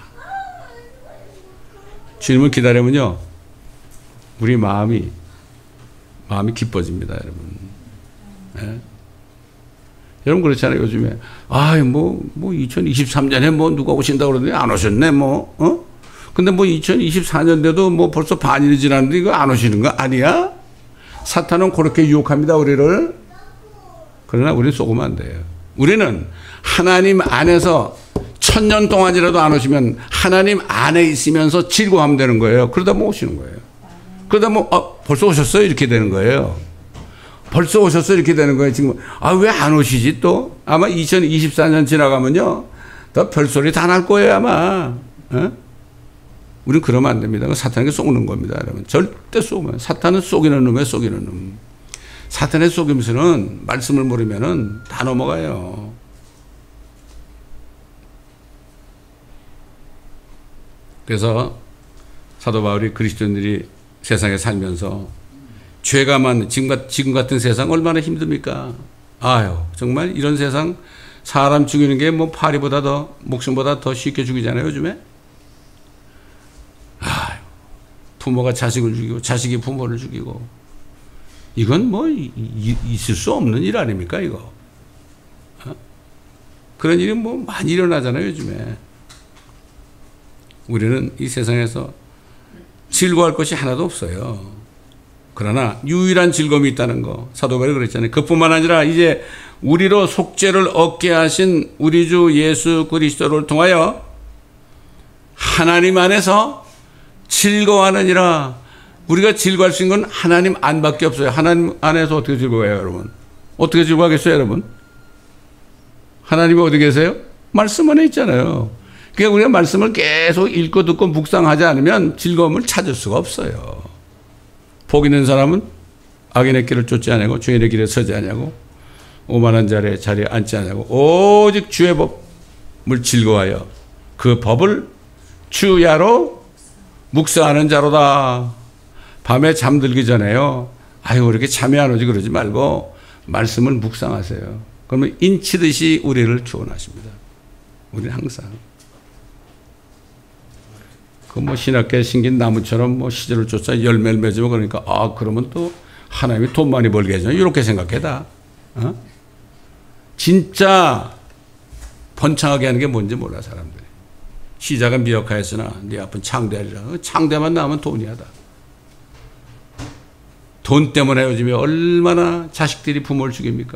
주님을 기다리면요 우리 마음이 마음이 기뻐집니다, 여러분. 예? 여러분 그렇잖아요. 요즘에 아이 뭐 뭐 이천이십삼 년에 뭐 누가 오신다 그러더니 안 오셨네 뭐. 어? 근데 뭐 이천이십사 년대도 뭐 벌써 반일이 지났는데 이거 안 오시는 거 아니야? 사탄은 그렇게 유혹합니다, 우리를. 그러나 우리는 속으면 안 돼요. 우리는 하나님 안에서 천년 동안이라도 안 오시면 하나님 안에 있으면서 즐거워하면 되는 거예요. 그러다 뭐 오시는 거예요. 그러다 뭐 어, 벌써 오셨어요? 이렇게 되는 거예요. 벌써 오셨어요? 이렇게 되는 거예요. 지금 아, 왜 안 오시지 또? 아마 이천이십사 년 지나가면요 더 별소리 다 날 거예요 아마. 어? 우리는 그러면 안 됩니다. 사탄에게 속는 겁니다, 여러분. 절대 속으면. 사탄은 속이는 놈에 속이는 놈. 사탄의 속임수는 말씀을 모르면은 다 넘어가요. 그래서 사도 바울이 그리스도인들이 세상에 살면서 죄가 많은 지금, 지금 같은 세상 얼마나 힘듭니까? 아유, 정말 이런 세상 사람 죽이는 게 뭐 파리보다 더 목숨보다 더 쉽게 죽이잖아요, 요즘에. 아유, 부모가 자식을 죽이고 자식이 부모를 죽이고. 이건 뭐 이, 이, 있을 수 없는 일 아닙니까 이거? 어? 그런 일이 뭐 많이 일어나잖아요 요즘에. 우리는 이 세상에서 즐거워할 것이 하나도 없어요. 그러나 유일한 즐거움이 있다는 거 사도 바울이 그랬잖아요. 그뿐만 아니라 이제 우리로 속죄를 얻게 하신 우리 주 예수 그리스도를 통하여 하나님 안에서 즐거워하느니라. 우리가 즐거워할 수 있는 건 하나님 안밖에 없어요. 하나님 안에서 어떻게 즐거워해요, 여러분? 어떻게 즐거워하겠어요, 여러분? 하나님이 어디 계세요? 말씀 안에 있잖아요. 그러니까 우리가 말씀을 계속 읽고 듣고 묵상하지 않으면 즐거움을 찾을 수가 없어요. 복 있는 사람은 악인의 길을 쫓지 않냐고, 주인의 길에 서지 않냐고, 오만한 자리에 자리에 앉지 않냐고, 오직 주의 법을 즐거워하여 그 법을 주야로 묵상하는 자로다. 밤에 잠들기 전에요, 아유 이렇게 잠이 안 오지 그러지 말고 말씀을 묵상하세요. 그러면 인치듯이 우리를 구원하십니다. 우리는 항상 그 뭐 신학교에 심긴 나무처럼 뭐 시절을 쫓아 열매를 맺으면, 그러니까 아 그러면 또 하나님이 돈 많이 벌게 해줘, 이렇게 생각해다. 어? 진짜 번창하게 하는 게 뭔지 몰라 사람들이. 시작은 미약하였으나 네 앞은 창대하리라. 창대만 나오면 돈이 하다. 돈 때문에 요즘에 얼마나 자식들이 부모를 죽입니까?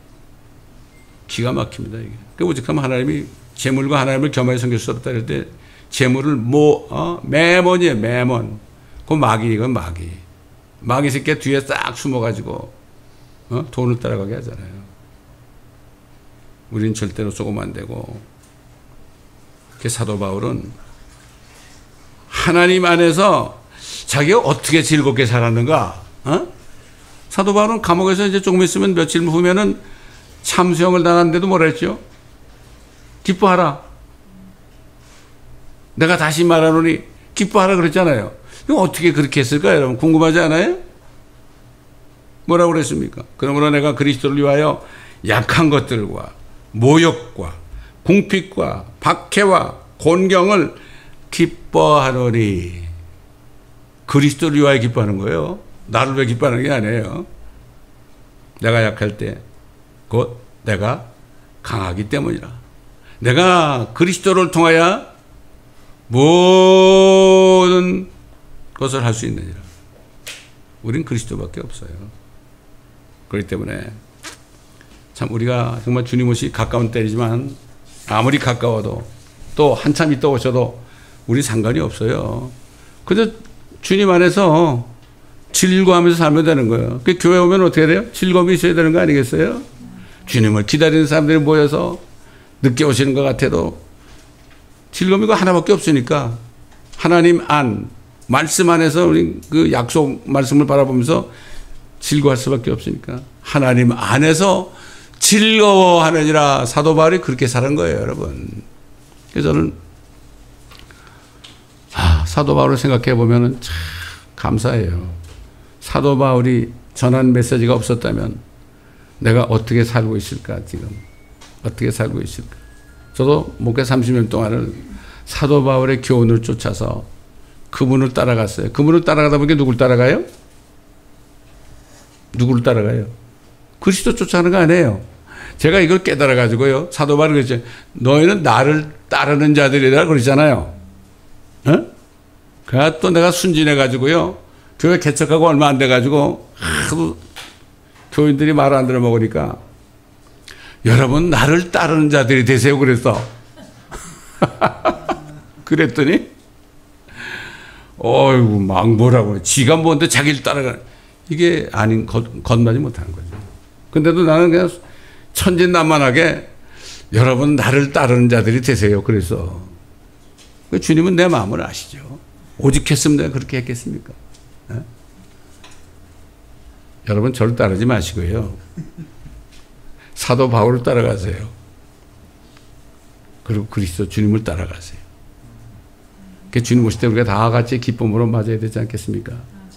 기가 막힙니다 이게. 그 오직하면 하나님이 재물과 하나님을 겸하여 섬길 수 없다 그럴 때 재물을 뭐 어? 매몬이에요. 매몬. 그 마귀, 이건 마귀. 마귀 새끼 뒤에 싹 숨어가지고 어? 돈을 따라가게 하잖아요. 우린 절대로 쏘고만 안 되고. 그 사도 바울은 하나님 안에서 자기가 어떻게 즐겁게 살았는가? 어? 사도 바울은 감옥에서 이제 조금 있으면 며칠 후면은 참수형을 당하는데도 뭐라 했죠? 기뻐하라. 내가 다시 말하노니 기뻐하라 그랬잖아요. 이거 어떻게 그렇게 했을까요? 여러분 궁금하지 않아요? 뭐라고 그랬습니까? 그러므로 내가 그리스도를 위하여 약한 것들과 모욕과 궁핍과 박해와 곤경을 기뻐하노니. 그리스도를 위하여 기뻐하는 거예요. 나를 왜 기뻐하는 게 아니에요. 내가 약할 때 곧 내가 강하기 때문이라. 내가 그리스도를 통하여 모든 것을 할 수 있느니라. 우린 그리스도밖에 없어요. 그렇기 때문에 참 우리가 정말 주님 옷이 가까운 때이지만 아무리 가까워도 또 한참 있다 오셔도 우리 상관이 없어요. 그저 주님 안에서 즐거워하면서 살면 되는 거예요. 그 교회 오면 어떻게 돼요? 즐거움이 있어야 되는 거 아니겠어요? 주님을 기다리는 사람들이 모여서 늦게 오시는 것 같아도 즐거움이 하나밖에 없으니까 하나님 안, 말씀 안에서 우리 그 약속 말씀을 바라보면서 즐거워할 수밖에 없으니까 하나님 안에서 즐거워하느니라. 사도 바울이 그렇게 사는 거예요, 여러분. 그래서 저는 아, 사도 바울을 생각해 보면은 참 감사해요. 사도 바울이 전한 메시지가 없었다면 내가 어떻게 살고 있을까, 지금. 어떻게 살고 있을까. 저도 목회 삼십 년 동안을 사도 바울의 교훈을 쫓아서 그분을 따라갔어요. 그분을 따라가다 보니까 누굴 따라가요? 누구를 따라가요? 그리스도 쫓아가는 거 아니에요. 제가 이걸 깨달아가지고요. 사도 바울이 그랬죠. 너희는 나를 따르는 자들이라 그러잖아요. 어? 그래야 또 내가 순진해가지고요. 교회 개척하고 얼마 안 돼가지고 하도 교인들이 말을 안 들어먹으니까 여러분 나를 따르는 자들이 되세요 그랬어. 그랬더니 어이구 막 뭐라고 지가 뭔데 자기를 따라가. 이게 아닌 건너지 못하는 거죠. 근데도 나는 그냥 천진난만하게 여러분 나를 따르는 자들이 되세요 그래서. 주님은 내 마음을 아시죠. 오직 했으면 내가 그렇게 했겠습니까? 네? 여러분 저를 따르지 마시고요. 사도 바울을 따라가세요. 그리고 그리스도 주님을 따라가세요. 주님 오실 때 우리가 다 같이 기쁨으로 맞아야 되지 않겠습니까?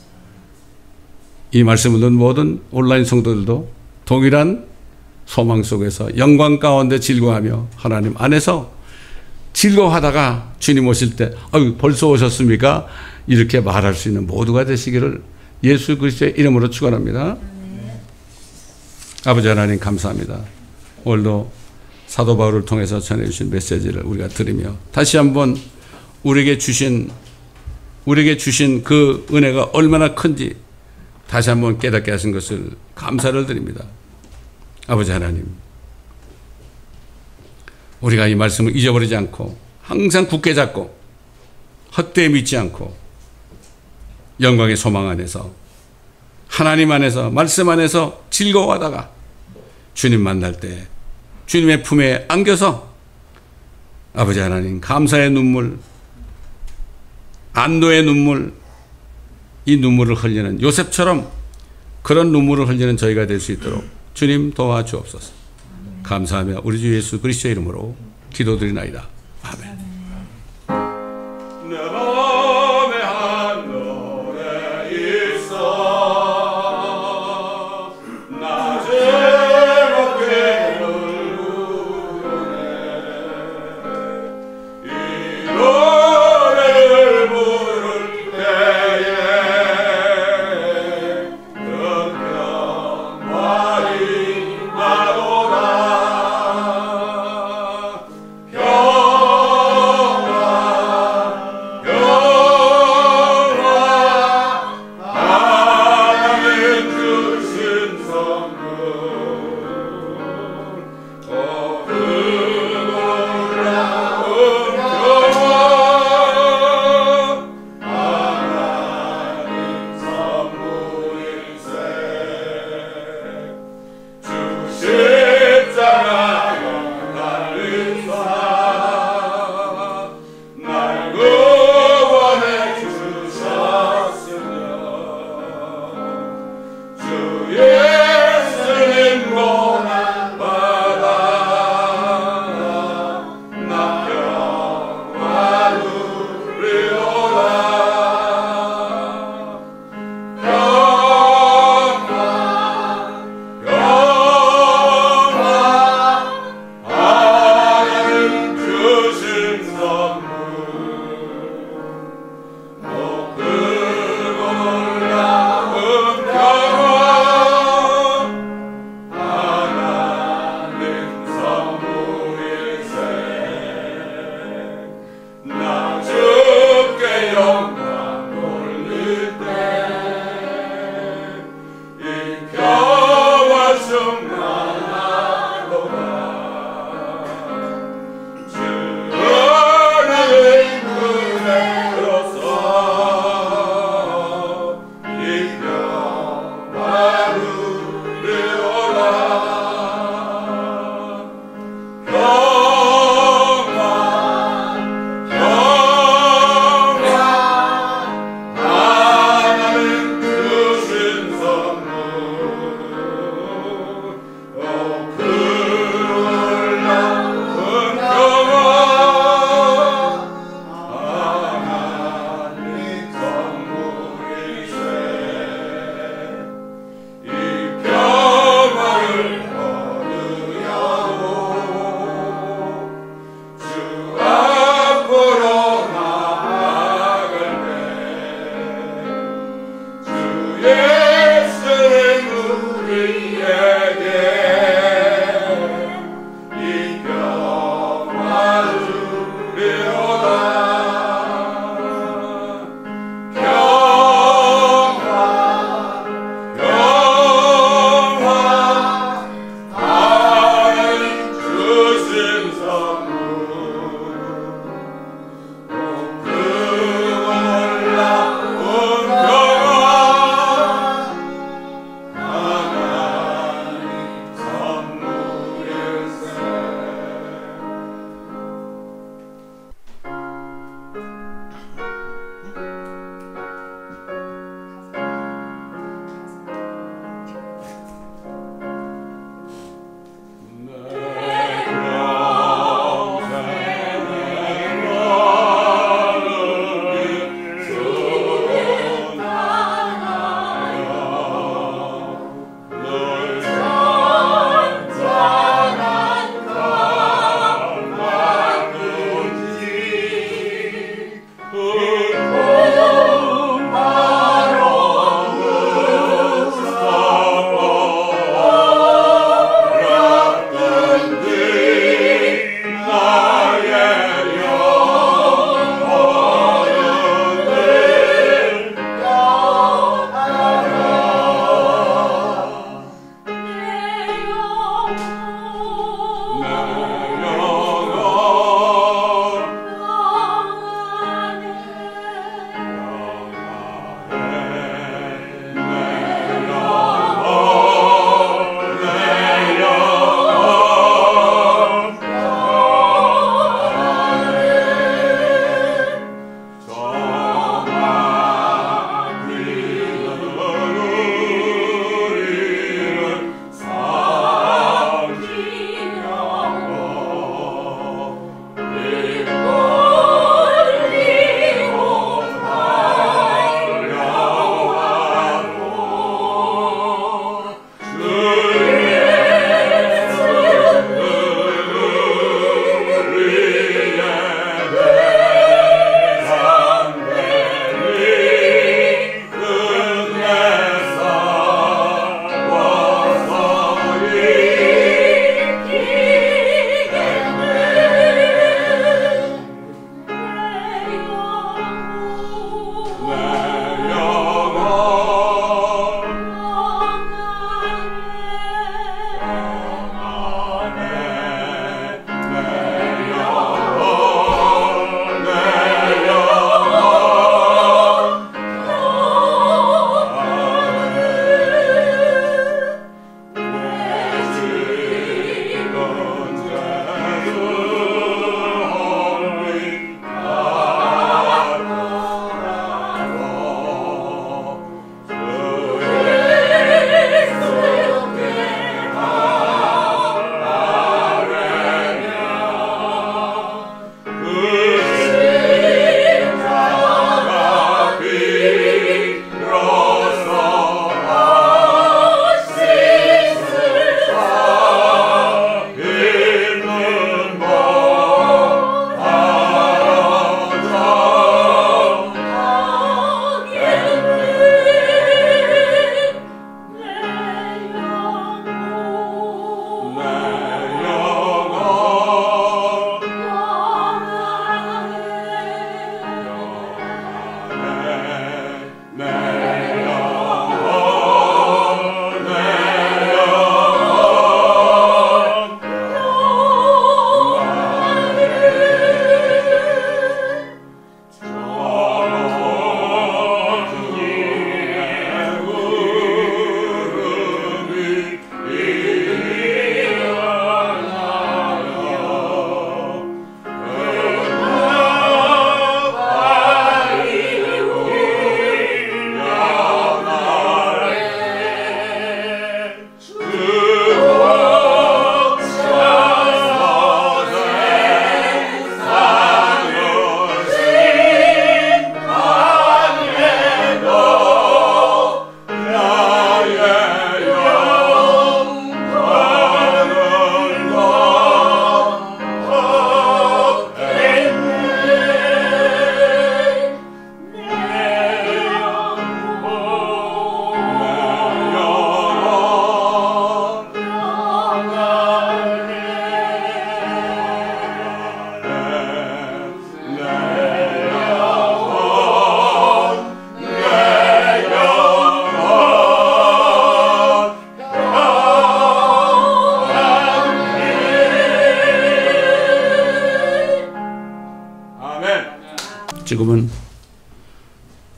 이 말씀을 듣는 모든 온라인 성도들도 동일한 소망 속에서 영광 가운데 즐거워하며 하나님 안에서 즐거워하다가 주님 오실 때 아유 벌써 오셨습니까? 이렇게 말할 수 있는 모두가 되시기를 예수 그리스도의 이름으로 축원합니다. 네. 아버지 하나님 감사합니다. 오늘도 사도 바울을 통해서 전해주신 메시지를 우리가 들으며 다시 한번 우리에게 주신 우리에게 주신 그 은혜가 얼마나 큰지 다시 한번 깨닫게 하신 것을 감사를 드립니다. 아버지 하나님, 우리가 이 말씀을 잊어버리지 않고 항상 굳게 잡고 헛되이 믿지 않고 영광의 소망 안에서 하나님 안에서 말씀 안에서 즐거워하다가 주님 만날 때 주님의 품에 안겨서 아버지 하나님, 감사의 눈물, 안도의 눈물, 이 눈물을 흘리는 요셉처럼 그런 눈물을 흘리는 저희가 될 수 있도록 주님 도와주옵소서. 감사하며 우리 주 예수 그리스도의 이름으로 기도드리나이다. 아멘.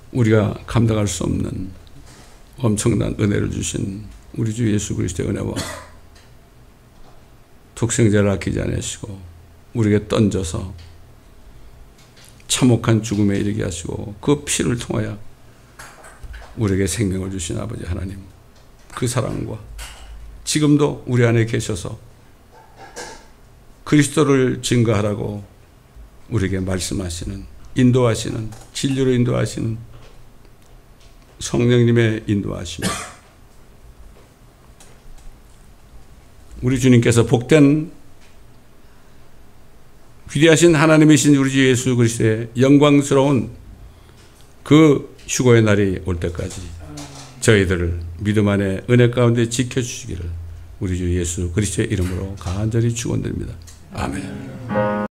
우리가 감당할 수 없는 엄청난 은혜를 주신 우리 주 예수 그리스도의 은혜와 독생자를 아끼지 않으시고 우리에게 던져서 참혹한 죽음에 이르게 하시고 그 피를 통하여 우리에게 생명을 주신 아버지 하나님, 그 사랑과 지금도 우리 안에 계셔서 그리스도를 증거하라고 우리에게 말씀하시는, 인도하시는, 진리로 인도하시는 성령님의 인도하심이 우리 주님께서 복된 위대하신 하나님이신 우리 주 예수 그리스도의 영광스러운 그 휴거의 날이 올 때까지 저희들을 믿음 안에 은혜 가운데 지켜주시기를 우리 주 예수 그리스도의 이름으로 간절히 축원드립니다. 아멘.